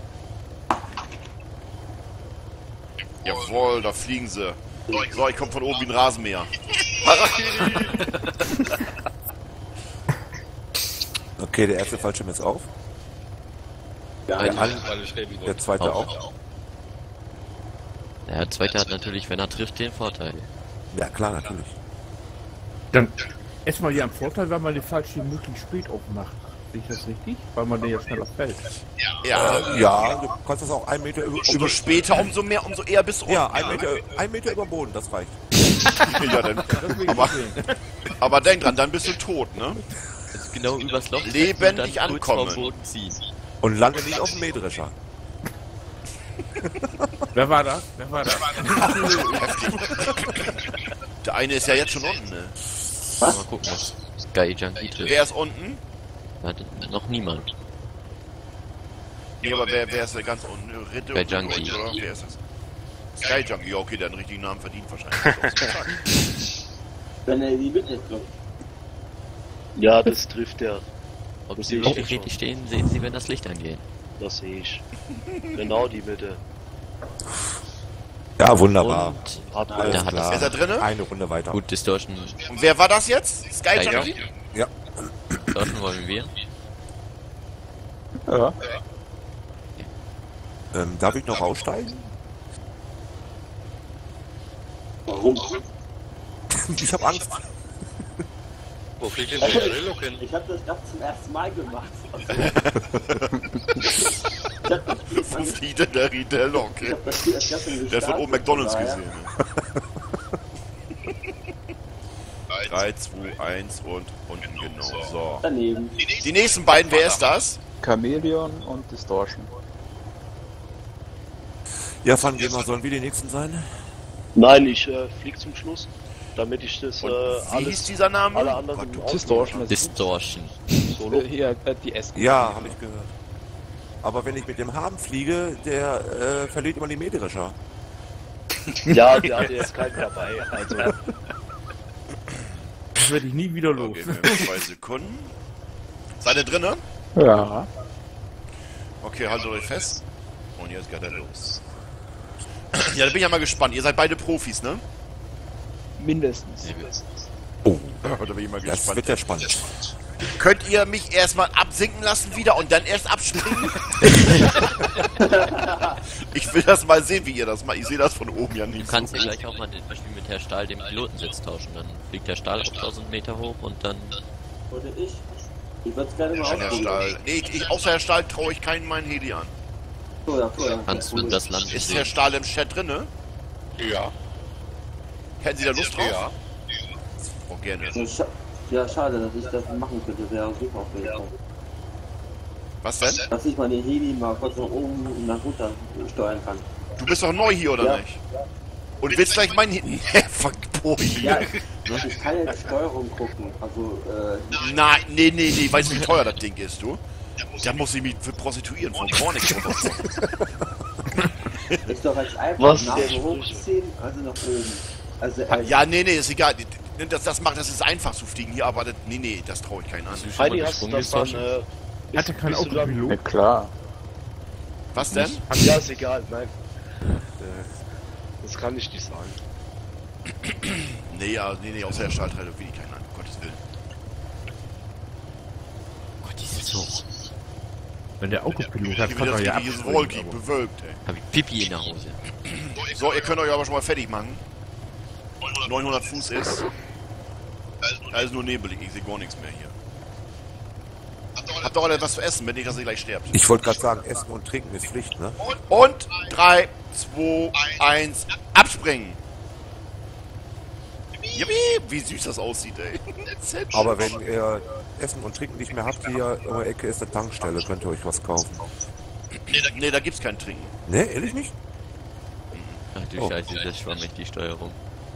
Jawohl, da fliegen sie. So, ich komme von oben wie ein Rasenmäher. Okay, der erste Fallschirm ist auf. Ja, Der, ja. an, Alles heavy der zweite Auf. auch. Der zweite hat natürlich, wenn er trifft, den Vorteil. Ja, klar, natürlich. Dann erstmal hier ein Vorteil, wenn man den Fallschirm möglichst spät aufmacht. Sehe ich das richtig? Weil man den ja schneller fällt. Ja, Äh, ja, du kannst das auch ein Meter über, umso später, umso mehr, umso eher bis ja, ein Meter, ein Meter über dem Boden, das reicht. Ja, dann, Deswegen aber, deswegen. aber denk dran, dann bist du tot, ne? Also genau übers Loch ziehen Lebendig und dann kurz vorm ankommen. Boden ziehen. Und lange nicht auf dem Mähdrescher. Wer war das? Wer war das? Der eine ist ja jetzt schon unten, ne? Mal gucken, was Sky Junkie trifft. Wer ist unten? Da hat noch niemand. Nee, aber wer, wer ist denn ganz unten? Ritter Sky Junkie. Oder wer ist das? Sky Junkie, ja okay, der hat einen richtigen Namen verdient wahrscheinlich. Wenn er in die Mitte trifft. Ja, das trifft er. Ob Das sie sehe ich wirklich schon. richtig stehen, sehen sie, wenn das Licht angeht. Das sehe ich. Genau die Mitte. Ja, wunderbar. Und Hat der Alles hat klar. das Ist er drinne? Eine Runde weiter. gut Distortion. Und wer war das jetzt? Sky Sky Junkie? Ja. Distortion wollen wir. Ja. Ähm, darf ich noch aussteigen? Warum? Ich habe Angst. Wo fliegt denn der Rillo hin? Ich habe das gerade zum ersten Mal gemacht. ich hab das Spiel Wo fliegt denn der Ridello? Ich Okay. hab das Spiel erst gestern Der hat von oben McDonalds gestartet, gesehen. drei, zwei, eins und unten genau. So. Daneben. Die nächsten beiden, wer ist das? Chameleon und Distortion. Ja, Van Gamer, sollen wir die nächsten sein? Nein, ich äh, flieg zum Schluss, damit ich das äh, Und wie hieß alles, dieser Name? alle anderen Gott, Distortion ist Distortion. Solo. äh, hier äh, die S. Ja, habe ich gehört. Aber wenn ich mit dem Hahn fliege, der äh, verliert immer die Mähdrescher. Ja, der hat jetzt keinen dabei. Also, Das werde ich nie wieder los. Okay, wir haben zwei Sekunden. Seid ihr drinne? Ja. Okay, haltet euch fest. Und jetzt geht er los. Ja, da bin ich ja mal gespannt. Ihr seid beide Profis, ne? Mindestens. Oh, Da bin ich mal das gespannt. wird ja spannend. Könnt ihr mich erstmal absinken lassen wieder und dann erst abspringen? Ich will das mal sehen, wie ihr das macht. Ich sehe das von oben ja Du nicht. kannst so ja gut. gleich auch mal zum Beispiel mit Herr Stahl den Pilotensitz tauschen. Dann fliegt der Stahl auf tausend Meter hoch und dann Oder ich? Ich würde es gerne mal Schon Herr ausprobieren. Stahl. Nee, ich, ich, außer Herr Stahl traue ich keinen meinen Heli an. So, ja, so, ja. kannst du das Land Ist sehen. Herr Stahl im Chat drinne? Ja. Hätten Sie da Lust drauf? Ja. Oh, gerne. Ja, scha ja, schade, dass ich das machen könnte. Wäre super auf jeden Fall. Was denn? Dass ich meine Heli mal kurz nach oben und nach runter steuern kann. Du bist doch neu hier, oder Ja. nicht? Und willst gleich meinen Heli... Fuck, boah, Ja, hier. ich kann ja die Steuerung gucken. Also, äh, Nein, nee, nee, nee. Weißt du, wie teuer das Ding ist, du? Da muss ich mich für prostituieren von Pornik oder so. Ist doch jetzt einfach Was? nach hochziehen, also nach oben. Also, äh, Ja, nee, nee, ist egal. Das, das macht, das ist einfach zu fliegen hier, aber das, nee, nee, das traue ich keinen an. Heidi, hast du das dann, äh, Hat er kein bist du dann- Autopilot? Ja, klar. Was denn? Ja, ist egal, nein. Das kann ich nicht sagen. Nee, ja, nee, nee, außer der Stahlteile will ich keinen an, um Gottes Willen. Gott, die ist hoch. Wenn der Autopilot hat, Hier kann wird er das ja richtiges abspringen, Wolki aber- bewölkt, ey. Hab ich Pipi in der Hose. So, ihr könnt euch aber schon mal fertig machen. neunhundert Fuß ist. Da ist nur nebelig, ich sehe gar nichts mehr hier. Habt doch alle was zu essen, wenn nicht, dass ihr gleich sterbt. Ich wollte gerade sagen, Essen und Trinken ist Pflicht, ne? Und drei, zwei, eins, abspringen! Yippie, wie süß das aussieht, ey. Aber wenn ihr Essen und Trinken nicht mehr habt, hier in der Ecke ist eine Tankstelle, könnt ihr euch was kaufen. Nee, da gibt's kein Trinken. Ne, ehrlich nicht? Ach du Oh. Scheiße, das schwammig die Steuerung.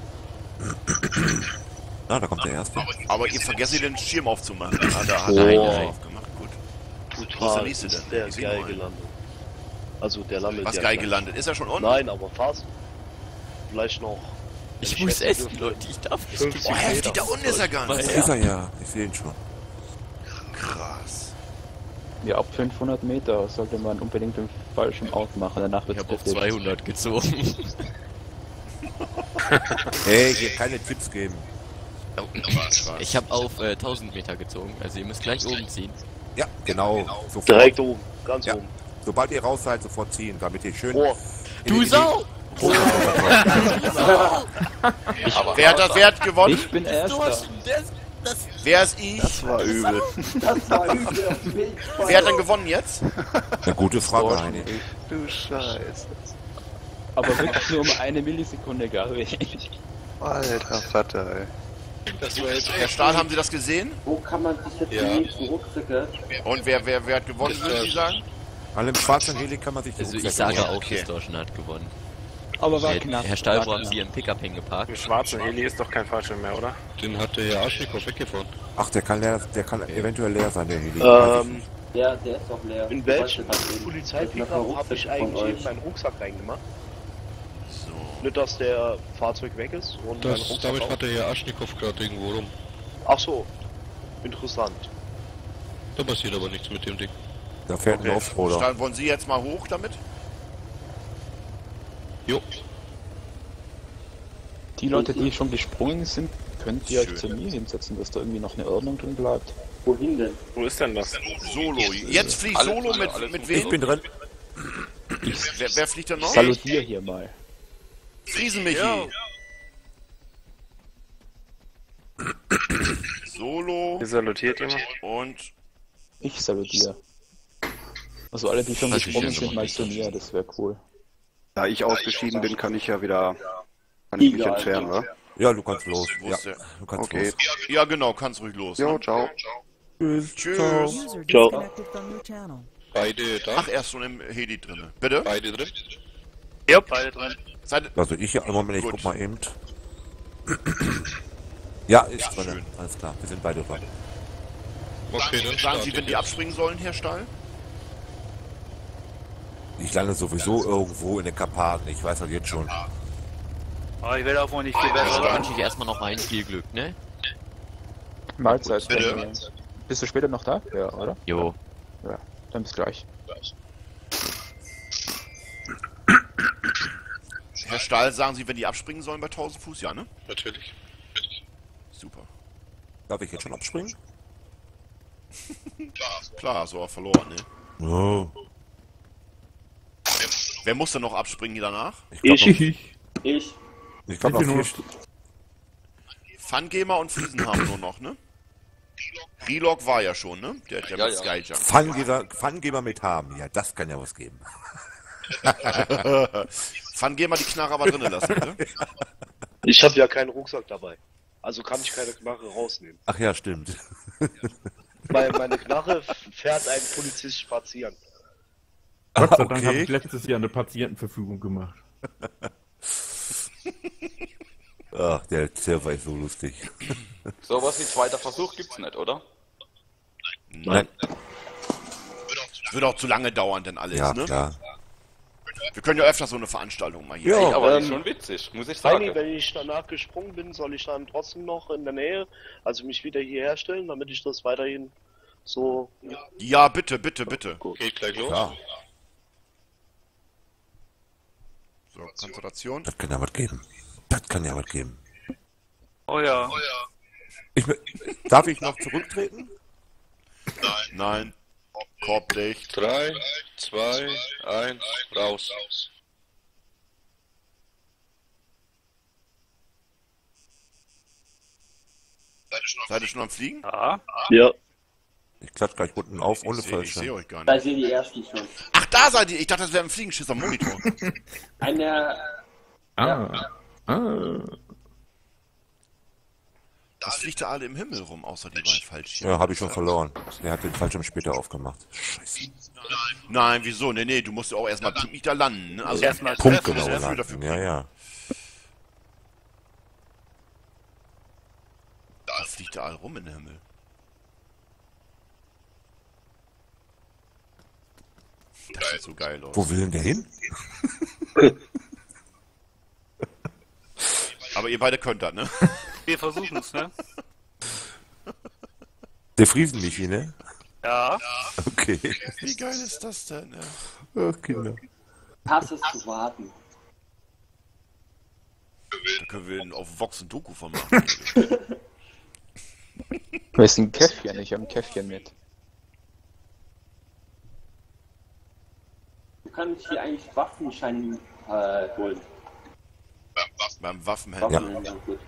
Na, da kommt der Erste. Aber ihr vergesst ihr den Schirm aufzumachen. Ah, da hat Oh. er einen aufgemacht, gut. Wo ist der Brutal nächste ist denn? der Ich seh geil nur einen. gelandet. Also der landet Was ja geil gleich. gelandet? Ist er schon unten? Nein, aber fast. Vielleicht noch. Ich wenn muss schätzen essen, dürfte, Leute, ich darf nicht. fünfzig Boah, heftig, Meter. da unten ist er gar Da nicht. ist er ja, ich sehe ihn schon. Krass. Ja, ab fünfhundert Meter sollte man unbedingt den Fallschirm aufmachen, danach Ich wird hab auf zweihundert gezogen. Hey, hier keine Tipps geben. Ich hab auf äh, tausend Meter gezogen, also ihr müsst gleich oben ziehen. Ja, genau. Sofort. Direkt oben, ganz Ja. oben. Sobald ihr raus seid, sofort ziehen, damit ihr schön... Oh, in Du die- Sau! Wer hat das Wert gewonnen? Ich bin Erster. Wer ist ich? Das war übel. das war übel auf jeden Fall. Wer hat dann gewonnen jetzt? Eine gute Frage, Heini. Du Scheiße. Aber wirklich nur um eine Millisekunde, glaube ich. Alter Vater, ey. Das war jetzt Herr Stahl, haben Sie das gesehen? Wo kann man sich jetzt Ja. die nächsten Rucksäcke? Und wer, wer, wer hat gewonnen, würden Sie sagen? Alle im schwarzen Heli kann man sich die Also ich Rucksäcke sage holen. auch, Distortion hat gewonnen. Aber war Äh, knapp. Herr Stahl, wo war haben Sie Ihren Pickup hingeparkt? ein schwarzer Heli, ist doch kein Fallschirm mehr, oder? Den hat der ja Aschnikow weggefahren. Ach, der kann leer, der kann eventuell leer sein, der Heli. Weiß ich ähm, nicht. Ja, der ist auch leer. in Ich welchen weiß nicht, Polizeipickup habe ich eigentlich euch. eben meinen Rucksack reingemacht? So. Nicht, dass der Fahrzeug weg ist und mein Das, Rucksack damit auch. hat der ja Aschnikow gerade irgendwo rum. Ach so, interessant. Da passiert aber nichts mit dem Ding. Da fährt ein Okay. Offroader. Stahl, wollen Sie jetzt mal hoch damit? Jo. Die Leute, die schon gesprungen sind, könnt ihr euch Schön. zu mir hinsetzen, dass da irgendwie noch eine Ordnung drin bleibt. Wohin denn? Wo ist denn das? Solo. Jetzt fliegt Alle- Solo alle- mit, alles mit gut. wem? Ich bin drin. Wer, wer fliegt denn noch? Salutier hier mal. Friesenmichi. Solo Ihr salutiert jemand? und Ich salutiere. Also alle, die schon Das ist gesprungen ja sind, noch mal nicht zu mir, das wäre cool. Da ich ausgeschieden bin, kann ich ja wieder kann ich mich Egal. entfernen, wa? Ja, du kannst los. Wo Ja, ist der? du kannst Okay. los. Ja, genau, kannst ruhig los. Jo, Ne? ciao. Tschüss. Tschüss. User Ciao. disconnected from your channel. Beide da? Ach, er ist schon im Heli drin. Bitte? Beide drin? Ja, beide drin. Seid, Also ich ja, Moment, ich Gut. guck mal eben. Ja, ist Ja, drin. schön. Alles klar, wir sind beide dran. Okay, dann sagen starte Sie, wenn ich die jetzt. abspringen sollen, Herr Stahl? Ich lande sowieso irgendwo in den Karpaten, ich weiß das jetzt schon. Aber ich werde auch wohl nicht viel besser, Also oder? wünsche ich erstmal noch ein viel Glück, ne? Mahlzeit. Bitte? Dann, äh, bist du später noch da? Ja, oder? Jo. Ja, dann bis gleich. Herr Stahl, sagen Sie, wenn die abspringen sollen bei tausend Fuß, ja, ne? Natürlich. Super. Darf ich jetzt schon abspringen? Klar, so er verloren, ne? Oh. Wer muss denn noch abspringen hier danach? Ich glaube Ich. noch, Ich. ich glaub noch Ich bin vier, Fungamer und Friesen haben nur noch, ne? Relog war ja schon, ne? Der hat ja, Ja, mit ja. Skyjump. Fungeber, Fungeber mit haben, ja, das kann ja was geben. Fungamer die Knarre aber drinnen lassen, bitte. Ich habe ja keinen Rucksack dabei. Also kann ich keine Knarre rausnehmen. Ach ja, stimmt. Weil meine Knarre fährt ein Polizist spazieren. Gott sei Dank Okay. habe ich letztes Jahr eine Patientenverfügung gemacht. Ach, der Server ist so lustig. So was wie zweiter Versuch gibt's nicht, oder? Nein. Wird auch zu lange dauern, denn alles, Ja, ne? klar. Wir können ja öfter so eine Veranstaltung mal hier. Ja, Ey, aber ähm, ist schon witzig, muss ich sagen. Heini, wenn ich danach gesprungen bin, soll ich dann trotzdem noch in der Nähe, also mich wieder hierher stellen, damit ich das weiterhin so... Ja, bitte, bitte, bitte. Gut. Geht gleich los. Ja, So, Konzentration. das kann ja was geben. Das kann ja was geben. Oh ja. Ich, darf ich noch zurücktreten? Nein. Korb dicht. drei, zwei, eins, raus. Seid ihr schon am Fliegen? Ja. Ja. Ich klatsch gleich unten auf ohne Ich sehe ich seh Fallschirm. euch gar Da nicht. sehen die ersten schon. Ach, da seid ihr. Ich dachte, das wäre ein Fliegenschiss am Monitor. Einer. Ah. Ah. Das fliegt ja alle im Himmel rum, außer die beiden Fallschirme. Ja, habe ich schon verloren. Der hat den Fallschirm später aufgemacht. Scheiße. Nein, wieso? Nee, nee, du musst ja auch erstmal pünktlich da landen. Ne? Also Erstmal Punkt treffen, genau ne? dafür, dafür landen. Ja, ja. Das fliegt ja alle rum in den Himmel. Das sieht so geil aus. Wo will denn der hin? Aber ihr beide könnt das, ne? Wir versuchen es, ne? Der Friesen nicht, ne? Ja. Okay. Wie geil ist das denn? Ne? Ach, Kinder. Passt es zu warten. Da können wir auf Vox ein Doku von machen. Wir ist ein Käffchen, ich habe ein Käffchen mit. Du kannst hier eigentlich Waffenschein äh, holen. Beim Waffenhändler. Waffenhändler, gut.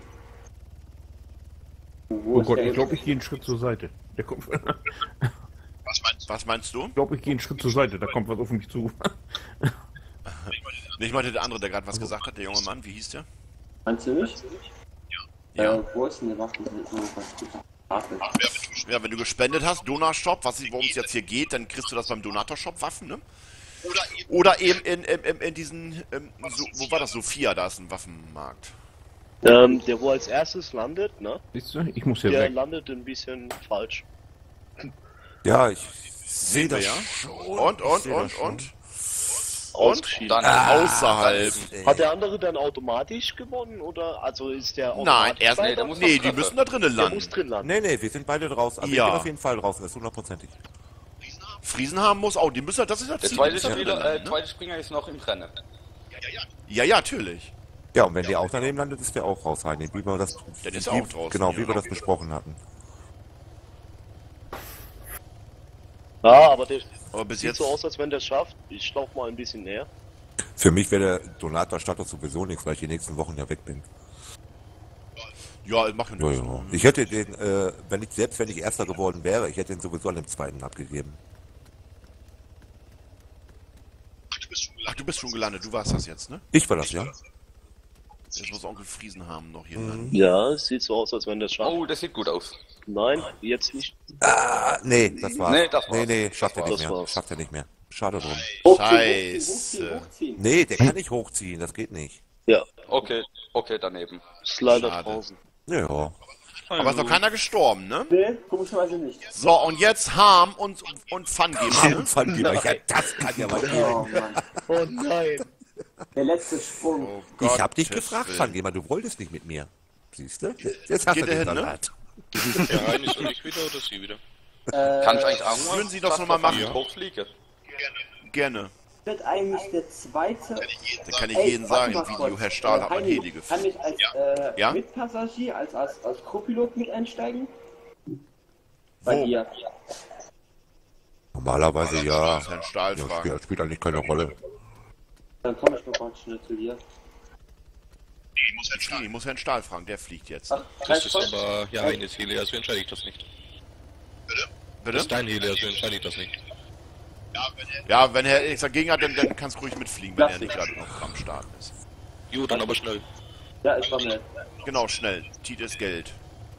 Wo Oh ist Gott, der ich glaube, jetzt? ich gehe einen Schritt zur Seite. Der kommt. Ich Was meinst du? glaube, ich gehe einen Schritt zur Seite. Da kommt was auf mich zu. Nee, ich meinte der andere, der gerade was gesagt hat, der junge Mann. Wie hieß der? Meinst du nicht? Ja. Äh, wo ist denn der Waffenhändler? Warte. Ja, wenn du gespendet hast, Donau-Shop, was worum es jetzt hier geht, dann kriegst du das beim Donator-Shop Waffen, ne? Oder eben in, in, in, in diesen, ähm, so, wo war das? Sophia, da ist ein Waffenmarkt. Ähm, der wo als erstes landet, ne? Siehst du? Ich muss hier Der weg. landet ein bisschen falsch. Ja, ich sehe wir das ja. schon. Und, Ich und, seh das und, schon. und? Ausgeschieden. Dann Außerhalb. Ey. Hat der andere dann automatisch gewonnen oder also ist der Nein, automatisch erst, weiter? nee, der muss nee, noch die treffen. müssen da drinnen Der landen. muss drin landen. Nee, nee, wir sind beide draußen. Also Ja. ich bin auf jeden Fall draußen, das ist hundertprozentig. Friesenhagen muss auch, die müssen, das ist das Der Ziel, zweite die müssen da Spieler, drinnen äh, landen, ne? zweite Springer ist noch im Rennen. Ja, ja, natürlich. Ja, und wenn der auch daneben landet, ist der auch raus, Heini. Wie wir das, Der ist wie, auch draußen, Genau, ja. wie wir das besprochen hatten. Ja, aber der Aber bis sieht jetzt, so aus, als wenn der es schafft. Ich lauf mal ein bisschen näher. Für mich wäre der Donator-Status sowieso nichts, weil ich die nächsten Wochen ja weg bin. ja, mach ihn Ja, nicht. ja. Ich hätte den, äh, wenn ich, selbst wenn ich Erster geworden wäre, ich hätte den sowieso an dem Zweiten abgegeben. Ach, du bist schon gelandet, du warst das jetzt, ne? Ich war das, ja? Jetzt muss Onkel Friesenhagen noch hier landen. Ja, es sieht so aus, als wenn der es schafft. Oh, das sieht gut aus. Nein, jetzt nicht. Ah, nee, das war's. Nee, das war's. Nee, nee, schafft er Das nicht war's. mehr. Das Schafft er nicht mehr. Schade drum. Hochziehen, Scheiße. hochziehen, hochziehen. Nee, der kann nicht hochziehen, das geht nicht. Ja, Okay, okay, daneben. ist leider Schade. draußen. Ja. Aber ist noch keiner gestorben, ne? Nee, komischerweise nicht. So, und jetzt Harm und, und Fungeber, ne? Pfanngeber, ja, das kann ja mal Oh gehen. Mann. Oh nein. Der letzte Sprung. Oh Ich hab dich Gottes gefragt, Willen. Pfanngeber, du wolltest nicht mit mir. Siehst du? Jetzt hast Geht du der den hin, ne? Salat. Der eine ist ich wieder oder sie wieder? Äh, Kann ich eigentlich auch mal Würden Sie das noch mal machen? Ja. Hochfliegen? Gerne. wird eigentlich der zweite. Dann kann ich Ey, jeden warte sagen, mal im Video, kurz. Herr Stahl Äh, hat mein Heini, Heli Kann gefilmt. ich als äh, Ja? Mitpassagier, als, als, als Co-Pilot mit einsteigen? Bei Wo? dir. Normalerweise ja. Das ist Herrn Stahl Ja, fragen. spielt, spielt eigentlich keine Rolle. Dann komme ich noch mal schnell zu dir. Ich muss Herrn Stahl fragen, der fliegt jetzt. Ach, Das ist Kreisvoll? aber ja eines Heli, also entscheide ich das nicht. Das Bitte? ist dein Heli, also entscheide ich das nicht. Ja, wenn Herr nichts dagegen hat, dann, dann kannst du ruhig mitfliegen, wenn Lass er nicht mich. gerade noch am Start ist. Jo, dann aber schnell. Ja, ich war mir. Genau, schnell. Tiet ist Geld.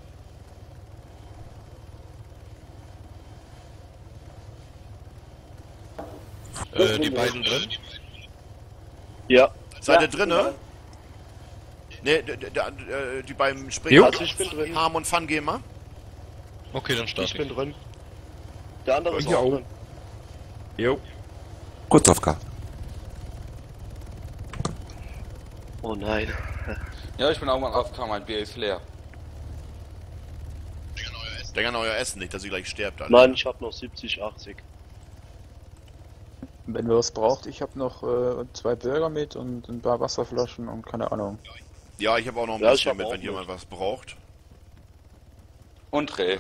Äh, die beiden drin? Ja, Seid ihr Ja, drinne? Ne, d- d- d- äh, die beim Jo. Springen. also ich bin drin. Harm und Fungamer. Okay, dann Ich starte bin ich. drin. Der andere ist Ich auch auch. drin. Jo. Kurz auf K. Oh nein. Ja, ich bin auch mal rausgekommen, mein Bier ist leer. Denk an euer Essen, nicht, dass ihr gleich sterbt, Alter. Nein, ich hab noch siebzig, achtzig. Wenn ihr was braucht, ich habe noch äh, zwei Burger mit und ein paar Wasserflaschen und keine Ahnung. Ja, ich habe auch noch ein Ja, ich bisschen hab mit, auch wenn mit. jemand was braucht. Und Dreh.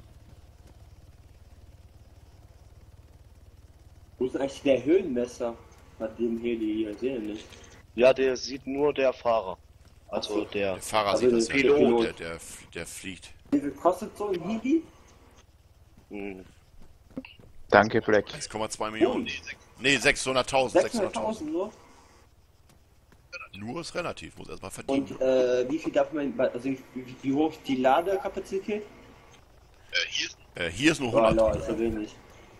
Wo ist eigentlich der Höhenmesser bei dem Heli hier? Ich sehe ihn nicht. Ja, der sieht nur der Fahrer. Also Ach so. der... Der Fahrer Also sieht der das ja, Pilot. der, der, der fliegt. Wie viel kostet so ein Heli? Hm. Danke, Black. eins Komma zwei Millionen. Nee, sechshunderttausend. sechshunderttausend nur? Nur ist relativ, muss erstmal verdienen. Und äh, wie viel darf man, also wie, wie hoch ist die Ladekapazität? Äh, hier ist nur Oh, hundert. Leute, ist ja wenig.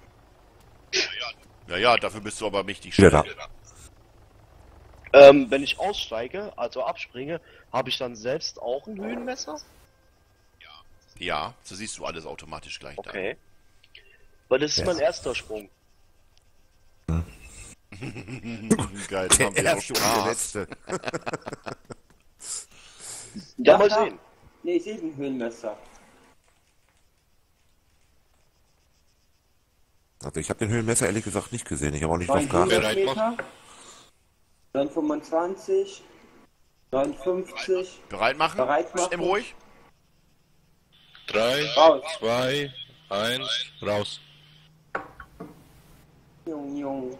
Ja, ja, dafür bist du aber mächtig Wieder schnell. da. Ähm, wenn ich aussteige, also abspringe, habe ich dann selbst auch ein Höhenmesser? Ja, so siehst du alles automatisch gleich Okay. Weil das ist mein erster Sprung. da. Geil, dann haben Der wir auch erste und der Spaß. letzte. Ja, mal Ja. sehen. Ne, ich sehe den Höhenmesser. Also ich habe den Höhenmesser ehrlich gesagt nicht gesehen. Ich habe auch nicht drauf geachtet. neunhundert Meter, neunhundertfünfundzwanzig, neunundfünfzig, Bereit machen? Bereit machen. Im ruhig? drei, raus. zwei, eins, raus. Jung, jung.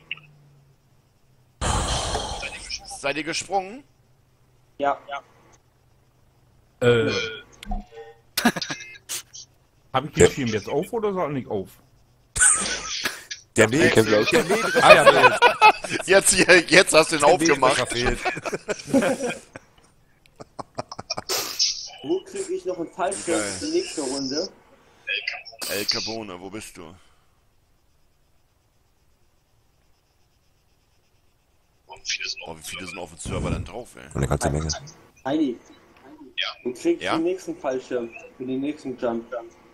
Seid ihr gesprungen? Ja, ja. Äh. Habe ich den Schirm jetzt auf oder soll er nicht auf? Der Weg, der Weg, Ah ja, der- Jetzt, hier, jetzt hast du ihn aufgemacht. fehlt. Wo kriege ich noch einen Fallschirm Geil. für die nächste Runde? El Carbone, wo bist du? Oh, wie viele sind auf dem Server dann drauf, ey? Eine ganze Menge. Heidi. Wo kriege ich Ja? den nächsten Fallschirm für den nächsten Jump?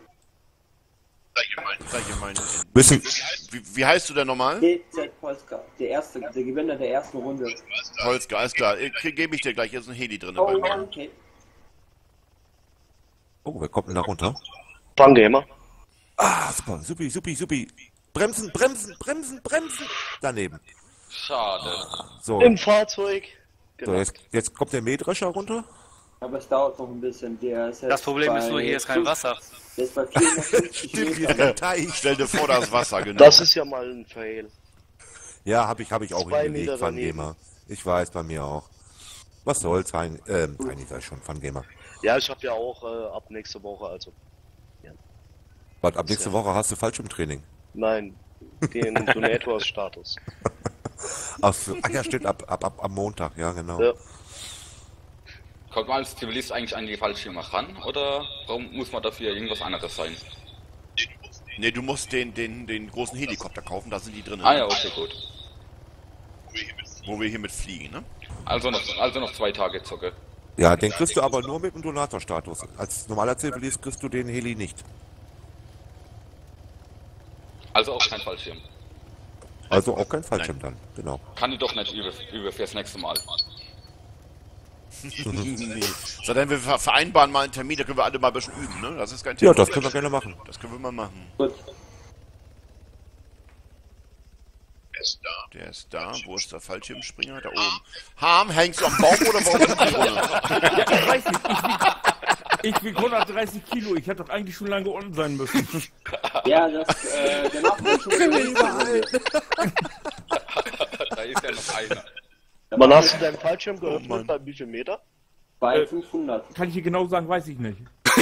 Sag ich mal, Müssen, wie, wie heißt du denn nochmal? T Z Polska. Der erste, der Gewinner der ersten Runde. Holzger, alles klar. Krieg- Gebe ich dir gleich. Hier ist ein Heli drin bei Oh, mir. okay. oh, wer kommt denn da runter? Fanggamer. Ah, super, supi, supi, supi. Bremsen, bremsen, bremsen, bremsen. Daneben. Schade. So, Im Fahrzeug. so Genau. jetzt, jetzt kommt der Mähdrescher runter. Aber es dauert noch ein bisschen. Der ist jetzt Das Problem bei ist nur, hier ist kein Wasser. Der ist bei vierhundertfünfzig Metern. Teich. Stell dir vor, das Wasser, genau. Das ist ja mal ein Fail. Ja, habe ich, hab ich auch Zwei hingelegt, Meter Van daneben. Gamer. Ich weiß, bei mir auch. Was soll's, Hein, ähm, Heini sei schon, Van Gamer. Ja, ich habe ja auch äh, ab nächste Woche, also. Was, ab nächste Woche hast du Fallschirmtraining. Nein, den Donators-Status. Ach, so, ach ja, stimmt, ab, ab, ab, am Montag, ja, genau. Ja. Kommt man als Zivilist eigentlich an die Fallschirme ran oder warum muss man dafür irgendwas anderes sein? Ne, du musst den, den, den großen Helikopter kaufen, da sind die drin. Ah ja, okay, gut. Wo wir hier mit fliegen, ne? Also noch, also noch zwei Tage Zocke. Ja, den kriegst du aber nur mit dem Donatorstatus. Als normaler Zivilist kriegst du den Heli nicht. Also auch kein Fallschirm. Also auch kein Fallschirm dann, genau. Kann ich doch nicht über, über fürs nächste Mal. Nee. So, dann wir ver- vereinbaren mal einen Termin, da können wir alle mal ein bisschen üben, ne? Das ist kein Thema. Ja, das können wir gerne machen. Das können wir mal machen. Gut. Der ist da. Wo ist der Fallschirmspringer? Da oben. Harm, hängst du am Baum oder warum bist du runter? Ich weiß nicht, ich wieg, ich wieg hundertdreißig Kilo, ich hätte doch eigentlich schon lange unten sein müssen. Ja, das, äh, der macht mir schon überall. Da ist ja noch einer. Wann hast du deinen Fallschirm Oh, geöffnet? Mann. Bei wie viel Meter? Bei Äh, fünfhundert. Kann ich dir genau sagen, weiß ich nicht.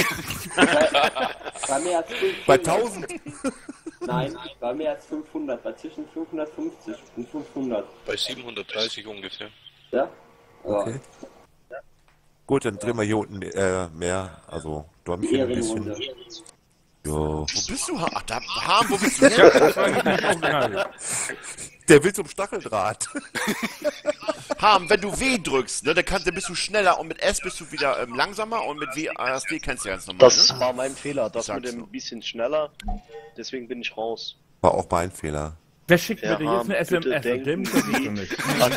Bei mehr als fünfhundert. Bei tausend. Nein, bei mehr als fünfhundert. Bei zwischen fünfhundertfünfzig und fünfhundert. Bei siebenhundertdreißig ungefähr. Ja? Okay. Gut, dann drehen wir hier unten äh, mehr, also Däumchen ein bisschen. Ehrenrunde. Jo. Wo bist du, Harm? Ach, da, Harm, wo bist du? Ja, das war ich nicht original. Der will zum Stacheldraht. Harm, wenn du W drückst, ne, dann, kannst, dann bist du schneller und mit S bist du wieder ähm, langsamer und mit W, A S D kennst du ja ganz normal, Das ne? war mein Fehler. Das Ich mit sag's dem nur. bisschen schneller. Deswegen bin ich raus. War auch mein Fehler. Wer schickt Ja, mir denn jetzt eine S M bitte S? denken Dem kann ich Sie doch nicht. an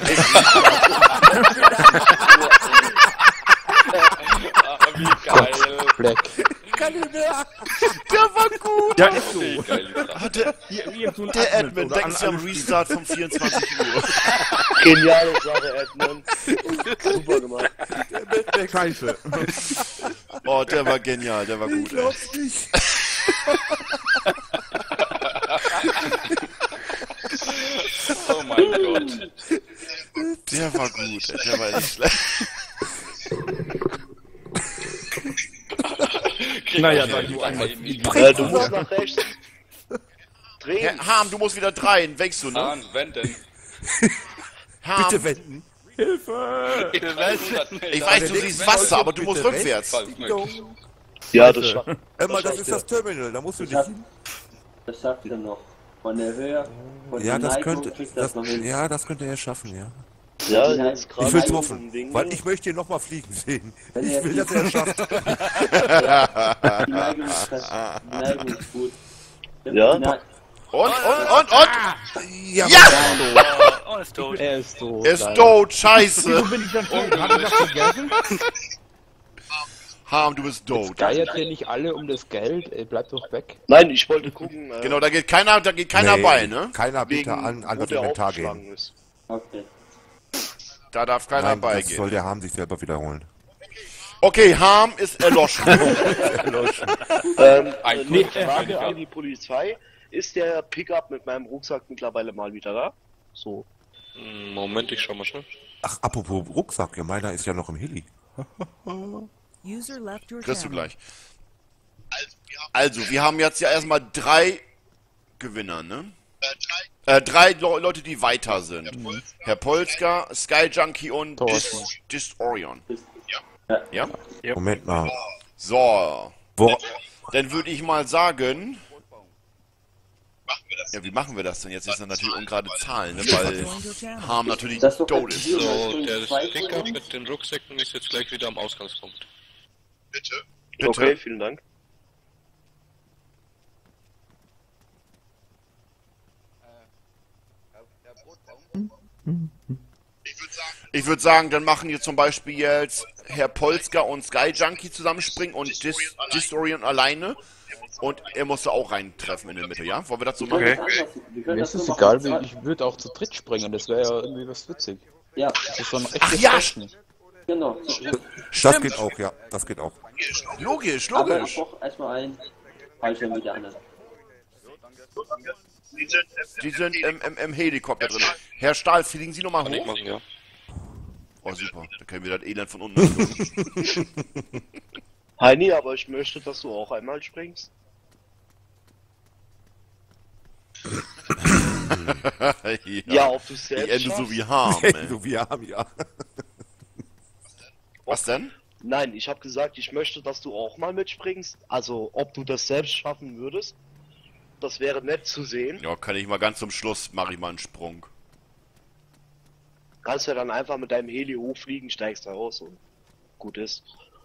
Wie geil. Black. Kann ich mehr. Der war gut! Ja, ist so. Wie geil ist das? Ah, der, Hier, hier so ein der Admin Admin oder denkt an sich am alle Restart von vierundzwanzig Uhr. Geniale Sache, Edmund. Super gemacht. Spiele. Scheiße. Oh, der war genial, der war gut, ey. nicht. Oh mein Gott. Der war gut, ey. Der war nicht schlecht. Naja, Ja, dann du einmal fliegen. Äh, du musst nach rechts. Drehen. Herr Harm, du musst wieder dreien. Wächst du, ne? Ah, wenn denn? Harm, Bitte wenden. Hilfe! ich weiß, du siehst Wasser, aber du musst Bitte rückwärts. Falls möglich. Ja, das schafft. Hör mal, das ist das Terminal, da musst du Ich nicht hab, hin. das schafft er noch. Von der Höhe, von Ja, der das Neigung könnte, kriegt das das, noch hin. ja, das könnte er schaffen, ja. Ja, Die jetzt gerade. Ich will's Neigung hoffen, im Ding. weil ich möchte ihn nochmal fliegen sehen. Wenn Ich er will, dass er es schafft. Die Neigung ist, das, die Neigung ist gut. Ja. Die Nei- Und, und, und, und! Ja! Ja! Oh, ist tot. Er ist tot. Er ist tot, scheiße! Wieso bin ich dann tot? Hab ich das vergessen? Harm, du bist tot. Geiert hier nicht alle um das Geld? Ey, bleib doch weg. Nein, ich wollte gucken, äh, Genau, da geht keiner, da geht keiner Nee, bei, ne? Keiner bitte wegen, an, an wo das der Inventar aufgeschlagen gehen. ist. Okay. Da darf keiner Nein, das beigehen. soll der Harm sich selber wiederholen. Okay, Harm ist erloschen. Ähm, Ein äh, nee, Punkt. Frage an die Polizei. Ist der Pickup mit meinem Rucksack mittlerweile mal wieder da? So. Hm, Moment, ich schau mal schnell. Ach, apropos Rucksack, ja, meiner ist ja noch im Heli. User left your Kriegst du channel. gleich. Also, wir haben jetzt ja erstmal drei Gewinner, ne? Äh, drei Le Leute, die weiter sind. Herr Polska, Sky Junkie und Thorsten. Dis Disorion. Ja? Moment mal. So. Wo, Dann würde ich mal sagen... Ja, wie machen wir das denn jetzt? Jetzt sind natürlich ungerade Zahlen, ne? Weil Joined your channel. Harm natürlich Das ist doch tot ist. hier So, schon der zwei Pickup von uns. mit den Rucksäcken ist jetzt gleich wieder am Ausgangspunkt. Bitte? Okay, vielen Dank. Ich würde sagen, dann machen hier zum Beispiel jetzt Herr Polska und Sky Junkie zusammenspringen und Dis Disorion alleine. Und er musste auch reintreffen in der Mitte, ja? Wollen wir das so machen? Wir können das anders- wir können Mir das ist es so machen. egal, wie- ich würde auch zu dritt springen, das wäre ja irgendwie was witzig. Ja, Das ist so ein Ach echtes ja, Testen. genau. das geht auch, ja, das geht auch. Logisch, Aber logisch. doch erstmal ein Fallschirm mit der anderen. Die sind im, im, im Helikopter drin. Herr Stahl, fliegen Sie nochmal Kann ich hoch? machen, ja. Oh, super. Da können wir das Elend von unten angucken. Heini, aber ich möchte, dass du auch einmal springst. ja. Ja, ob du Ich selbst ende so schaffst? wie Harm, ey. So wie Harm, ja. Was denn? Nein, ich habe gesagt, ich möchte, dass du auch mal mitspringst. Also, ob du das selbst schaffen würdest. Das wäre nett zu sehen. Ja, kann ich mal ganz zum Schluss, mache ich mal einen Sprung. Kannst ja dann einfach mit deinem Heli hochfliegen, steigst da raus und gut ist.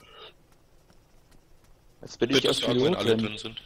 Jetzt bin ich Bitte als sagen, wenn Pilot alle drin. drin sind.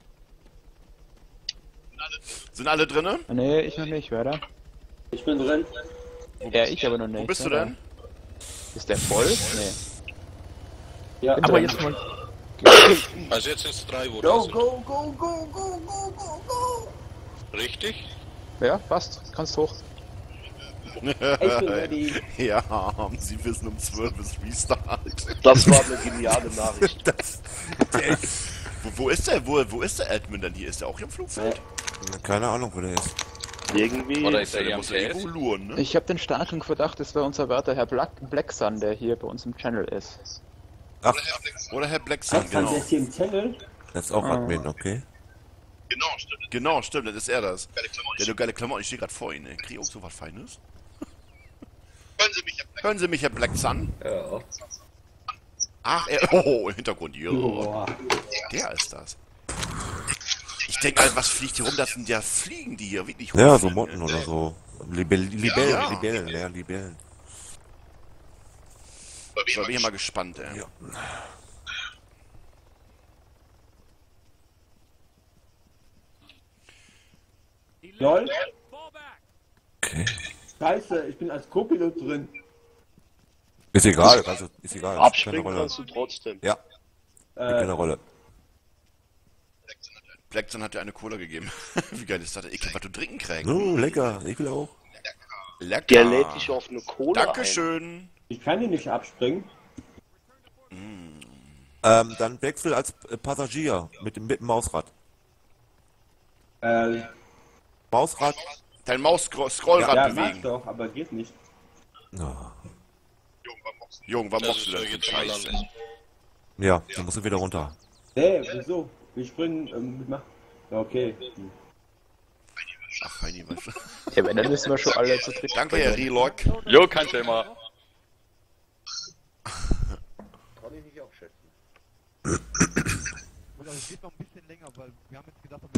Sind alle drinne? Nee, ich noch nicht, wer da? Ich bin drin. Ja, ich aber noch nicht. Wo bist du wer da? denn? Ist der voll? Nee. Ja, Bin Aber drin. jetzt mal... Also jetzt sind es drei, wo Go, da sind. go, go, go, go, go, go, go. Richtig? Ja, passt. Kannst hoch. Ich bin ready. Ja, Harm, Sie wissen um zwölf ist Restart. Das war eine geniale Nachricht. Das, der, wo, wo ist der? Wo, wo ist der Admin denn hier? Ist der auch hier im Flugfeld? Keine Ahnung, wo der ist. Irgendwie. Oder ist er Der hier am muss ja irgendwo T S? luren, ne? Ich habe den starken Verdacht, das wäre unser werter Herr Black, Black Sun, der hier bei uns im Channel ist. Ach, Oder Herr Blackson, Black Sun, genau. der ist hier im Channel. das ist auch Admin, okay. Genau, stimmt, das ist er das. Der hat geile Klamotten, ich stehe gerade vor Ihnen. ey. Krieg ich auch so was Feines? Hören Sie mich, Herr Blackson? Ja. Ach, er, oh, im Hintergrund, jo. Boah. Der ist das. Ich denke mal, was fliegt hier rum? Das sind ja Fliegen, die hier wirklich Ja, so rumfliegen, Motten ey. oder so. Libell Libellen, Ja. Libellen, ja, Libellen. Da bin ich mal gespannt, ey. Ja. Lol. Scheiße, ich bin als Co-Pilot drin. Ist egal, also ist egal. Abspringen kannst du trotzdem. Ja. Äh, keine Rolle. Blackson hat dir eine Cola gegeben. Wie geil ist das? Ich kann was zu trinken kriegen. Oh, lecker. Ich will auch. Lecker. Der lädt dich auf eine Cola Dankeschön. Ich kann hier nicht abspringen. Mm. Ähm, dann wechsel als äh, Passagier mit dem, mit dem Mausrad. Äh, Mausrad. Dein Maus-Scrollrad ja, bewegen. mach doch, aber geht nicht. Oh. Jung, wann Das mockst ist du denn ja so jetzt mal Scheiße? Land. Ja, dann musst du wieder runter. Nee, wieso? Wir springen, ähm, mach. Ja, okay. Ach, Heini, was? Ja, wenn, dann müssen wir schon alle zu dritt. Danke, Herr Relock. Jo, kein Thema. Kann ich nicht abschätzen. Es geht noch ein bisschen länger, weil wir haben jetzt gedacht,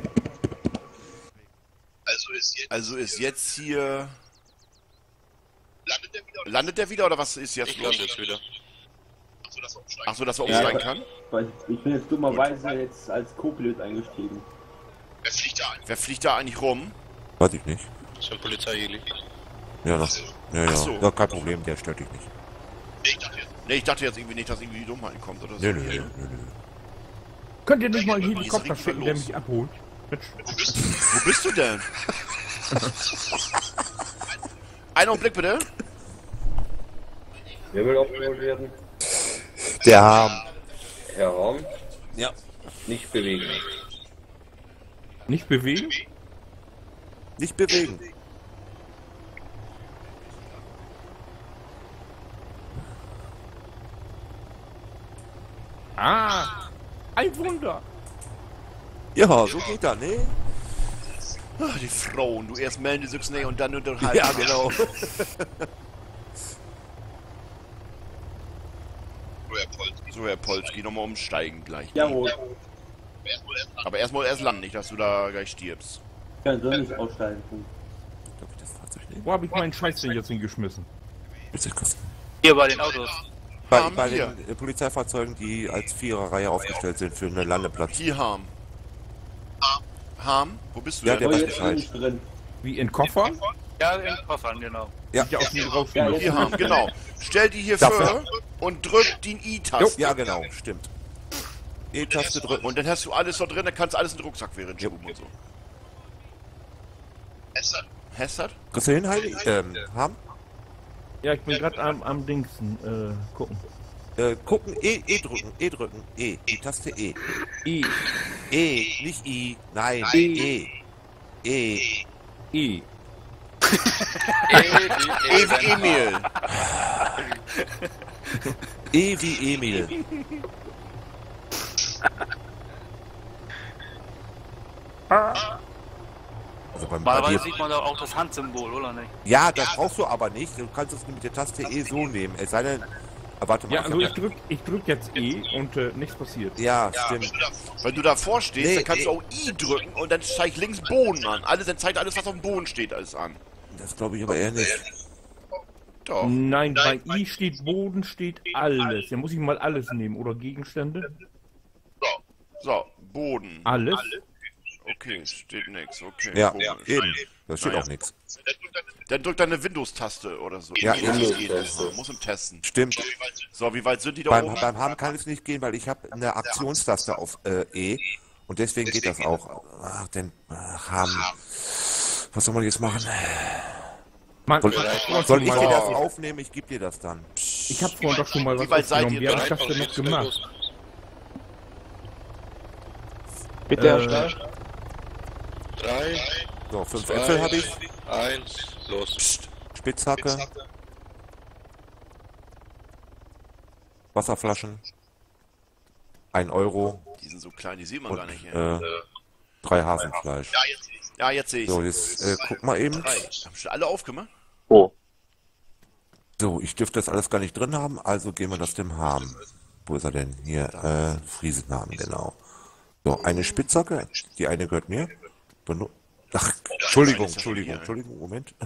Also ist jetzt, also ist jetzt hier... Landet der wieder? Landet der wieder oder was ist jetzt Ich los? lande jetzt wieder. Achso, dass er Ja, umsteigen aber- kann? Weil ich bin jetzt dummerweise jetzt als Co-Pilot eingestiegen. Wer fliegt da Wer fliegt da eigentlich rum? Weiß ich nicht. Das ist ein Polizeiheli. Ja, das, ja, ja. Ach so. ja, kein Problem, der stört dich nicht. Nee, ich dachte jetzt irgendwie nicht, dass irgendwie die Dummheit kommt oder so. Nö, nö, nö, nö, nö. Könnt ihr nicht mal einen Wie ist Helikopter das schicken, der los? mich abholt? Mensch. Wo bist du denn? Einen Augenblick bitte. Wer will abgeholt werden? Der Harm. Herr Raum? Ja. Nicht bewegen. Nicht bewegen? Nicht bewegen. Ah, ein Wunder. Ja, so geht das, ne? Ach, die Frauen, du erst melden die Süchsnähe und dann nur der Hals. Ja, genau. So, Herr Polski, nochmal umsteigen gleich. Jawohl. Aber erstmal erst landen, nicht, dass du da gleich stirbst. Ich kann so nicht aussteigen. Wo habe ich meinen Scheiß denn jetzt hingeschmissen? Hier bei den Autos. Bei, Harm, bei hier. den äh, Polizeifahrzeugen, die als Viererreihe aufgestellt sind für einen Landeplatz. Hier, Harm. Harm? Wo bist du Ja, denn? der Oh, weiß jetzt bin ich Bescheid. drin. Wie in Koffern? Ja, in Koffern, genau. Ja, Ja, aus dem raus. Ja, jetzt- Hier, Harm, genau. Stell die hier Dafür. vor und drück die Jo, I-Taste. ja, genau, stimmt. E-Taste drücken. Und dann hast du alles da drin, dann kannst du alles in den Rucksack während schieben und so. Hessert? Kriegst du hin, Heidi? Ähm, Harm? Ja, ich bin gerade am, am Dingsen, äh, gucken. Äh, gucken, E, E drücken, E drücken, E, die Taste E. E, E, nicht I, nein, E. E. E. E. E wie Emil. E wie Emil. Also beim bei Normalerweise dir, sieht man da auch das Handsymbol, oder nicht? ja, das brauchst du aber nicht. Du kannst es mit der Taste E so nehmen. Es sei denn, ah, warte mal. Ja, ich also hab ich drück, ich drück jetzt E und äh, nichts passiert. ja, stimmt. Wenn du davor stehst, Nee, dann kannst nee. du auch I drücken und dann zeigt links Boden an. Alles, dann zeigt alles, was auf dem Boden steht, alles an. Das glaube ich aber eher nicht. Doch. Nein, bei I steht Boden, steht alles. Ja, muss ich mal alles nehmen. Oder Gegenstände? So, Boden. Alles? Okay, steht nix. Okay, Ja, komisch. eben. Da steht Naja. auch nichts. Dann drück deine Windows-Taste oder so. Ja, Nee, das Windows- geht nicht. Muss im Testen. Stimmt. So, wie weit sind die da Beim, oben? beim Haben kann es nicht gehen, weil ich habe eine Aktionstaste auf äh, E und deswegen geht das auch. Ach, denn ach, Haben. Was soll man jetzt machen? Man, Soll, ich, soll ich dir das Oh. aufnehmen? Ich gebe dir das dann. ich habe vorhin doch schon mal Wie was weit seid aufgenommen. ihr Wie habe ich denn? das denn noch gemacht? Bitte, Herr Äh, Stahl. Drei, So, fünf zwei, Äpfel habe ich. eins, los. Psst, Spitzhacke. Wasserflaschen. Ein Euro. Die sind so klein, die sieht man Und, gar nicht. Ja, äh, drei Hasenfleisch. ja jetzt sehe ich So, jetzt äh, guck mal eben. Drei. Haben schon alle aufgemacht? Oh. So, ich dürfte das alles gar nicht drin haben, also gehen wir das dem Haben. Wo ist er denn? Hier, äh, Friesenhamen, genau. So, eine Spitzhacke, die eine gehört mir. Benu Ach, Entschuldigung, Entschuldigung, Entschuldigung, Moment.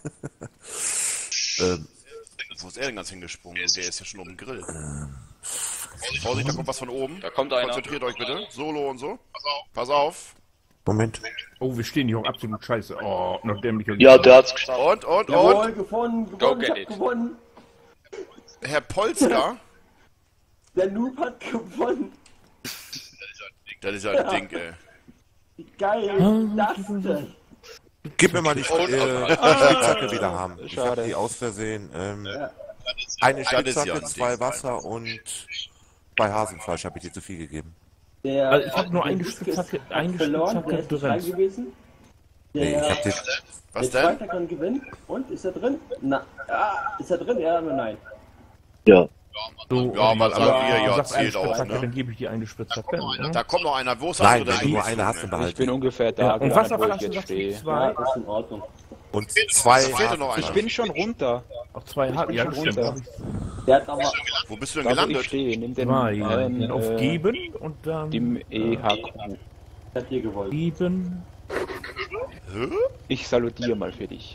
ähm, Wo ist er denn ganz hingesprungen? Der ist ja schon oben im Grill. Vorsicht, da kommt was von oben. Da kommt einer. Konzentriert euch bitte. Solo und so. Pass auf. Moment. Oh, wir stehen hier auch absolut scheiße. Oh, noch dämlicher. Ja, der hat's geschafft. Und, und, Jawohl, und? gewonnen, Go gewonnen, ich get hab it. gewonnen. Herr Polska? Der Noob hat gewonnen. Das ist ja ein Ding, ey. Wie geil ist das denn? Gib mir mal die Und- äh, Spitzhacke wieder haben. Ich hab Schade. die aus Versehen. Ähm, eine Das ist ja Spitzhacke, ein zwei Ding. Wasser und bei Hasenfleisch habe ich dir zu viel gegeben. Der, Also ich hab nur der eine Duske Spitzhacke- ist eine verloren, Spitzhacke der ist nicht drin. rein gewesen. Der, Nee, ich hab die, Was der denn? Zweite kann gewinnen. Und, ist er drin? Na, ah, ist er drin? Ja oder nein? Ja. So, Ja, mal sagen wir, du ja, sagst eine zählt auch, Spitzhacke, ne? dann gebe ich dir eine Spitzhacke. Ne? Da kommt noch einer. Wo ist der nein, andere? wenn du nur Da eine hast, dann Ich behalten. bin ungefähr da Ja, und gelandet, wo ich Wasserflaschen jetzt sagst du stehe. Ja, zwei? ist in Ordnung. Und zwei fehlt noch einer. Ich bin schon runter. Auch zwei hat, bin ja, schon das stimmt. runter. hab ich- Der hat aber, Wo bist du denn Da wo ich gelandet? stehe, nimm den Zwei, ähm, dann auf äh, geben und dann dem E H Q. hat hier gewollt. geben. Hä? Ich salutiere mal für dich.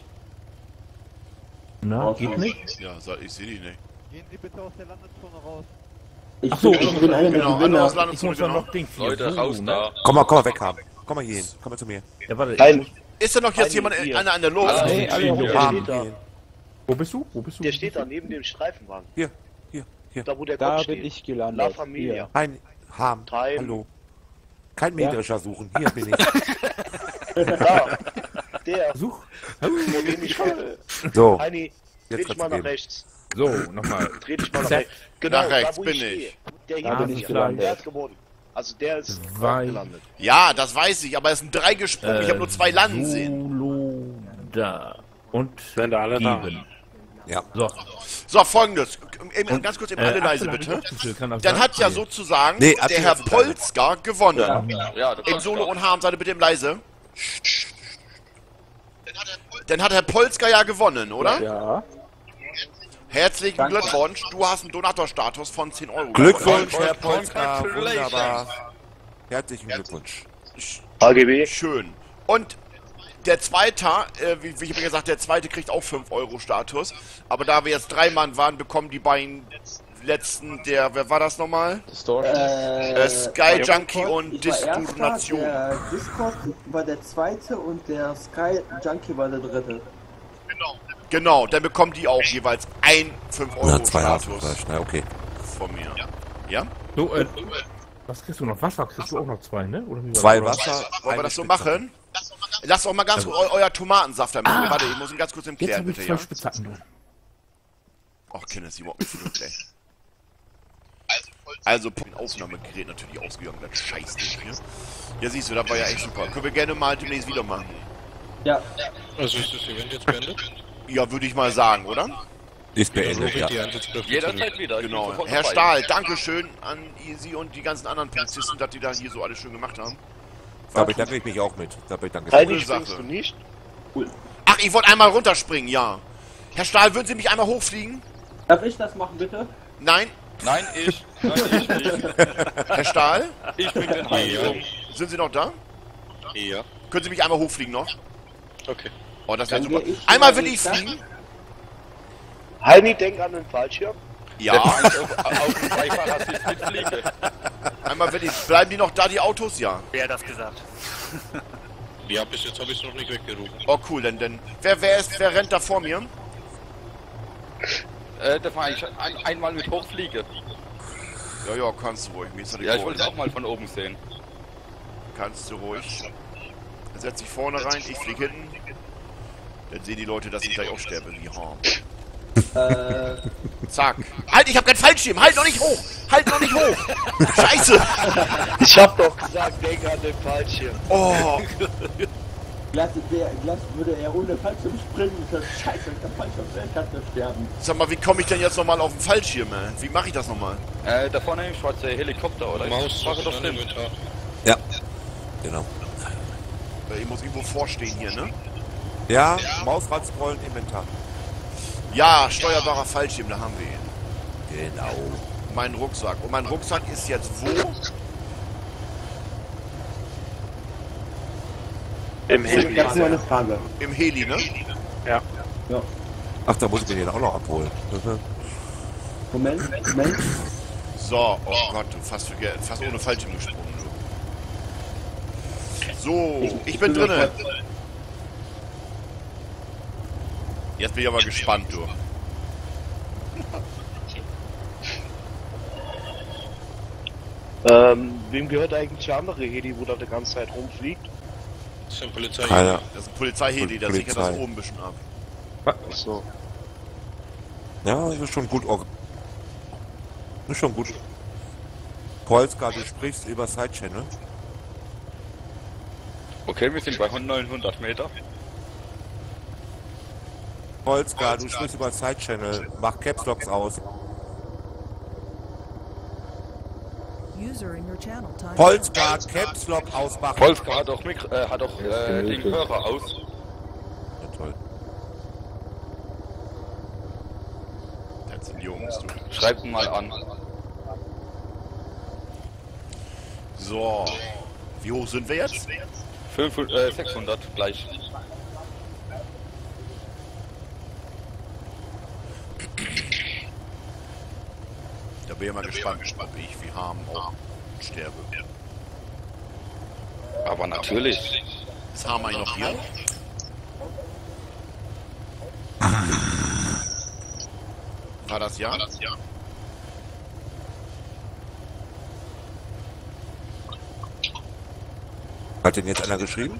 Na, geht nicht? Ja, sag- ich sehe die nicht. Gehen Sie bitte aus der Landeszone raus. Ich, Ach so, bin, ich bin einer der Genau, alle Gewinner. aus Ich Landeszone, muss dann genau. noch Ding vier. Leute, so, raus ne? da. Komm mal, komm mal weg haben. Komm mal hier hin. Komm mal zu mir. Ja, warte, Ein, ich, Ist da noch jetzt jemand, hier. einer an der Luft? Ah, Nee, alle Ja, hoch. Haben steht da. gehen. wo bist du? Wo bist du? der steht da neben dem Streifenwagen. Hier, hier, hier. Da wo der Da Kopf bin steht. ich La gelandet. Familia. Hier. Kein Ham. Time. Hallo. Kein Ja. Mähdrescher suchen. Hier bin ich. Da. Der. Such. Vor dem ich falle. So, Heini, dreh jetzt dich mal kannst nach du geben. rechts. So, nochmal. Dreh dich mal nach Zack. rechts. Genau, Nach rechts da wo bin ich ich. stehe. Der hier Da bin bin ich ich gelandet. Der gelandet. hat gewonnen. Also der ist Zwei. auch gelandet. Ja, das weiß ich, aber es sind drei gesprungen. ich habe nur zwei landen sehen. Solo da. Und Wenn da alle da. geben. ja. So. So, folgendes. Eben, ganz kurz eben Äh, alle leise, Axel, bitte. hab ich auch zu viel, kann das Dann sein? hat ja Nee. sozusagen Nee, der Axel Herr hat zu klein. Polska gewonnen. Ja, der Im Solo und Harm, seid ihr bitte im leise. Dann hat Herr Polska ja gewonnen, oder? Ja. Herzlichen Danke. Glückwunsch, du hast einen Donatorstatus von zehn Euro. Glückwunsch, Con- Herr con- Polska. congratulations. Wunderbar. Herzlichen Glückwunsch. A G B. Schön. Und der zweite, äh, wie, wie ich habe gesagt, der zweite kriegt auch fünf Euro Status. Aber da wir jetzt drei Mann waren, bekommen die beiden letzten, der, wer war das nochmal? Distortion. Äh, Sky Junkie Discord, und ich war erster, Distornation. Der Discord war der zweite und der Sky Junkie war der dritte. Genau, dann bekommen die auch jeweils ein fünf Euro Na, zwei Status Hasenfleisch. Na, okay. von mir. Ja? So, äh, was kriegst du noch? Wasser kriegst du auch noch zwei, ne? Oder wie war Zwei das? Wasser. Wollen wir eine das so Spitzhacke. machen? Lasst auch mal ganz kurz eu euer Tomatensaft damit. Warte, ich muss ihn ganz kurz im Jetzt Klären, habe ich bitte, zwei ja? Spitzhacken drin. Ach, Kinder, sie überhaupt nicht verrückt, ey. Also, ein Aufnahmegerät natürlich ausgegangen, das Scheißding hier. Ja, siehst du, das war ja echt super. Können wir gerne mal demnächst wieder machen. Ja. Also ist das Event jetzt beendet? Ja, würde ich mal sagen, oder? Ist beendet, ja. Die Einsatzkräfte Jederzeit zurück. wieder. ich bin Genau. sofort Herr dabei. Stahl, Dankeschön an Sie und die ganzen anderen Polizisten, dass die da hier so alles schön gemacht haben. Da bedanke ich mich auch mit. Da bedanke ich Heini, mich. Sache. springst du nicht? Ach, ich wollte einmal runterspringen, ja. Herr Stahl, würden Sie mich einmal hochfliegen? Darf ich das machen, bitte? Nein? Nein, ich. Nein, ich nicht. Herr Stahl? Ich bin den Heini. Sind Sie noch da? Ja. Können Sie mich einmal hochfliegen noch? Okay. Oh, das wäre Dann super. geh ich Einmal mal will in ich die fliegen. Heini, denk an den Fallschirm. Ja. Auf, auf dem Beifahrersitz mitfliege. Einmal will ich. Bleiben die noch da, die Autos? Ja. Wer hat das gesagt? Ja, bis jetzt habe ich es noch nicht weggerufen. Oh, cool, denn, denn. Wer, wer ist, wer rennt da vor mir? Äh, darf man eigentlich ein, einmal mit hochfliege? Ja, ja, kannst du ruhig. Mir ist das Ja, ich egal. wollte es auch mal von oben sehen. Kannst du ruhig. Dann setz dich vorne rein, ich flieg hinten. Dann sehen die Leute, dass ich gleich auch sterbe, wie Harm. Äh, Zack. Halt, ich hab keinen Fallschirm. Halt noch nicht hoch. Halt noch nicht hoch. Scheiße. Ich hab doch gesagt, denk an den Fallschirm. Oh. glatt, der, glatt würde er ohne Fallschirm springen. Das ist scheiße, der Fallschirm, der kann nur sterben. Sag mal, wie komme ich denn jetzt nochmal auf den Fallschirm, ey? Wie mache ich das nochmal? Äh, da vorne im schwarze Helikopter, oder? Maus, Ich mache doch schnell Sinn. Inventar. Ja. Genau. Äh, Ich muss irgendwo vorstehen hier, ne? Ja, Mausrad scrollen, Inventar. Ja, steuerbarer Fallschirm, da haben wir ihn. Genau. Mein Rucksack. Und mein Rucksack ist jetzt wo? Im Heli. Das ist nur eine Frage. Im Heli, ne? Ja. Ja. Ach, da muss ich mir den auch noch abholen. Moment, Moment. So, oh Gott, fast, verge- fast ohne Fallschirm gesprungen. So, ich bin drinne. Jetzt bin ich aber gespannt, du. Ähm, wem gehört eigentlich der andere Heli, wo da die ganze Zeit rumfliegt? Das ist ein Polizei. Keiner. Das ist ein Polizeiheli, der sichert das oben ein bisschen ab. Achso. Ja, das ist schon gut. org- Ist schon gut. Polska, du sprichst über Side-Channel. Okay, wir sind bei neunhundert Meter. Polska, du sprichst über Side-Channel. Mach Caps-Locks aus. User in your channel timed Polska, Caps-Lock ausmachen. Polska hat auch, Mikro, äh, hat auch äh, den Hörer aus. Ja, toll. Das sind Jungs, du. Schreibt ihn mal an. So. Wie hoch sind wir jetzt? fünfhundert, äh, sechshundert gleich. Da bin ich mal gespannt, ob ich wie Harm auch sterbe. Aber natürlich. Ist Harm eigentlich noch hier? War das ja? Hat denn jetzt einer geschrieben?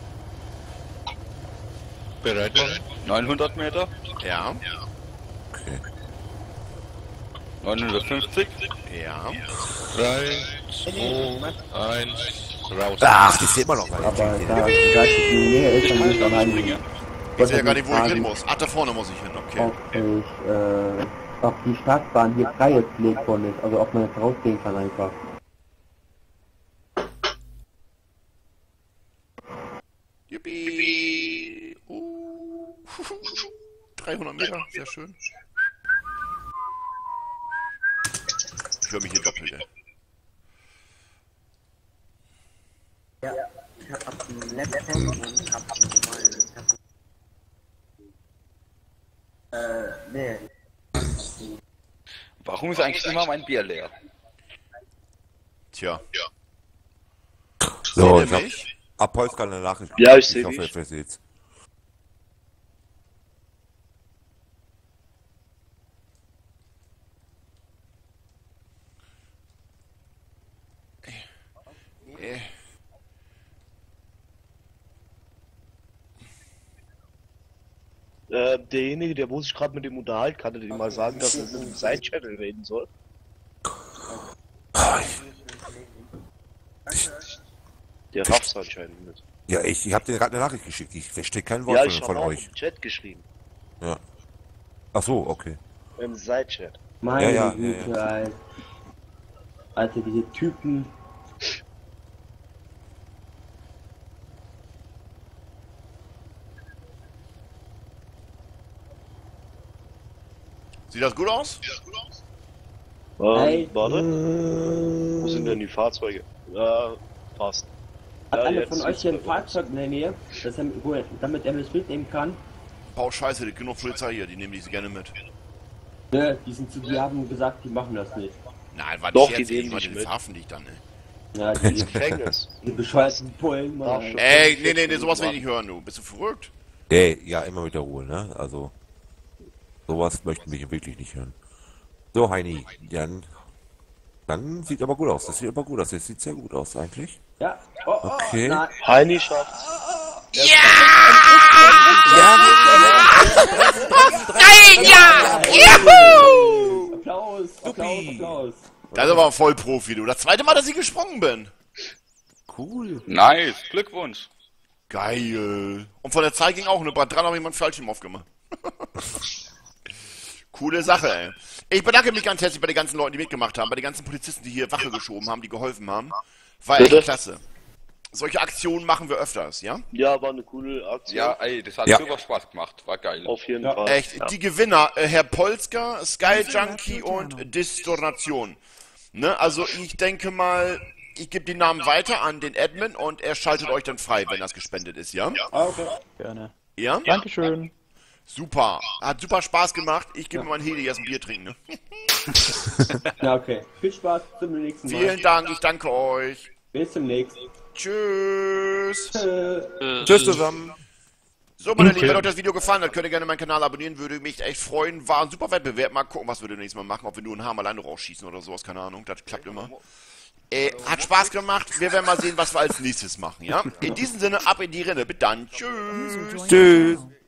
Bereit machen? neunhundert Meter. Ja. Okay. neunhundertfünfzig. Ja. drei, zwei, eins, raus. Ach, die sieht man noch Aber mal. da, da ich in der Nähe ist, dann will ich allein. Ich sehe ja gar nicht, wo ich hin muss. Ach, da vorne muss ich hin, okay. Ob ich, äh, ob die Startbahn hier freigelegt worden ist, also ob man jetzt rausgehen kann einfach. Yippie! Uh. dreihundert Meter, sehr schön. Ich höre mich hier doppelt, ey. Ja, ich hab ab dem Laptop und hab einen normalen Laptop. Äh, nee. Warum ist eigentlich immer mein Bier leer? Tja. So, Seht ich ihr hab mich? ab Polska eine Nachricht. Ja, ich seh Ich hoffe, dich. ihr seht's. Äh. Äh, derjenige, der wo sich gerade mit dem unterhält, kann dir mal sagen, dass er mit dem Side-Channel reden soll. Der rafft's anscheinend nicht. Ja, ich, ich hab dir gerade eine Nachricht geschickt. Ich verstehe kein Wort Ja, von, ich von habe auch euch. im Chat geschrieben. Ja. Ach so, okay. Im Side-Chat. Meine Ja, ja, Güte, ja, ja. Alter. Alter, diese Typen. Sieht das gut aus? Ähm, Hey. warte. Wo sind denn die Fahrzeuge? Ja, passt. Hat Ja, einer jetzt von euch hier ein sieht's mal gut Fahrzeug in der Nähe, das er, wo er, damit er das mitnehmen kann? Bau Scheiße, die genug Polizei hier, die nehmen diese gerne mit. Ne, die sind zu, die haben gesagt, die machen das nicht. Nein, war Doch, nicht die jetzt, nehmen ich meine, dich die mit. verhaften dich dann, ey. Ja, aus. die, Gefängnis. die bescheuerten Bullen, Mann. Darf schon. Ey, nee, nee, nee, sowas will ich nicht hören, du. Bist du verrückt? Ey, ja, immer mit der Ruhe, ne? Also, sowas möchten wir wirklich nicht hören. So, Heini, dann, dann sieht aber gut aus. Das sieht aber gut aus. Das sieht sehr gut aus, eigentlich. Ja, oh, oh, Okay. nein. Heini schafft's. Nein, ja! Juhu! Applaus, Applaus, Applaus. Das ist aber ein Vollprofi, du. Das zweite Mal, dass ich gesprungen bin. Cool. Nice, Glückwunsch. Geil. Und von der Zeit ging auch, ne? Bei dran habe ich mal einen Fallschirm aufgemacht. Coole Sache, ey. Ich bedanke mich ganz herzlich bei den ganzen Leuten, die mitgemacht haben, bei den ganzen Polizisten, die hier Wache geschoben haben, die geholfen haben. War echt Bitte? klasse. Solche Aktionen machen wir öfters, ja? Ja, war eine coole Aktion. Ja, ey, das hat Ja. super Spaß gemacht. War geil. Auf jeden Ja. Fall. Echt, Ja. die Gewinner, äh, Herr Polska, Sky Junkie und Distornation. Ne, also ich denke mal, ich gebe die Namen weiter an den Admin und er schaltet euch dann frei, wenn das gespendet ist, ja? Ah, okay. Gerne. Ja? Dankeschön. Super. Hat super Spaß gemacht. Ich gebe mir mein Heli erst ein Bier trinken, ne? Ja, okay. Viel Spaß, bis zum nächsten Mal. Vielen Dank, ich danke euch. Bis zum nächsten Mal. Tschüss. Äh, Tschüss zusammen. So, meine Lieben, wenn euch das Video gefallen hat, könnt ihr gerne meinen Kanal abonnieren, würde mich echt freuen. War ein super Wettbewerb. Mal gucken, was wir nächstes Mal machen. Ob wir nur einen Hammer alleine rausschießen oder sowas, keine Ahnung. Das klappt immer. Äh, hat Spaß gemacht. Wir werden mal sehen, was wir als nächstes machen, ja? In diesem Sinne, ab in die Rinne. Bis dann. Tschüss. Tschüss.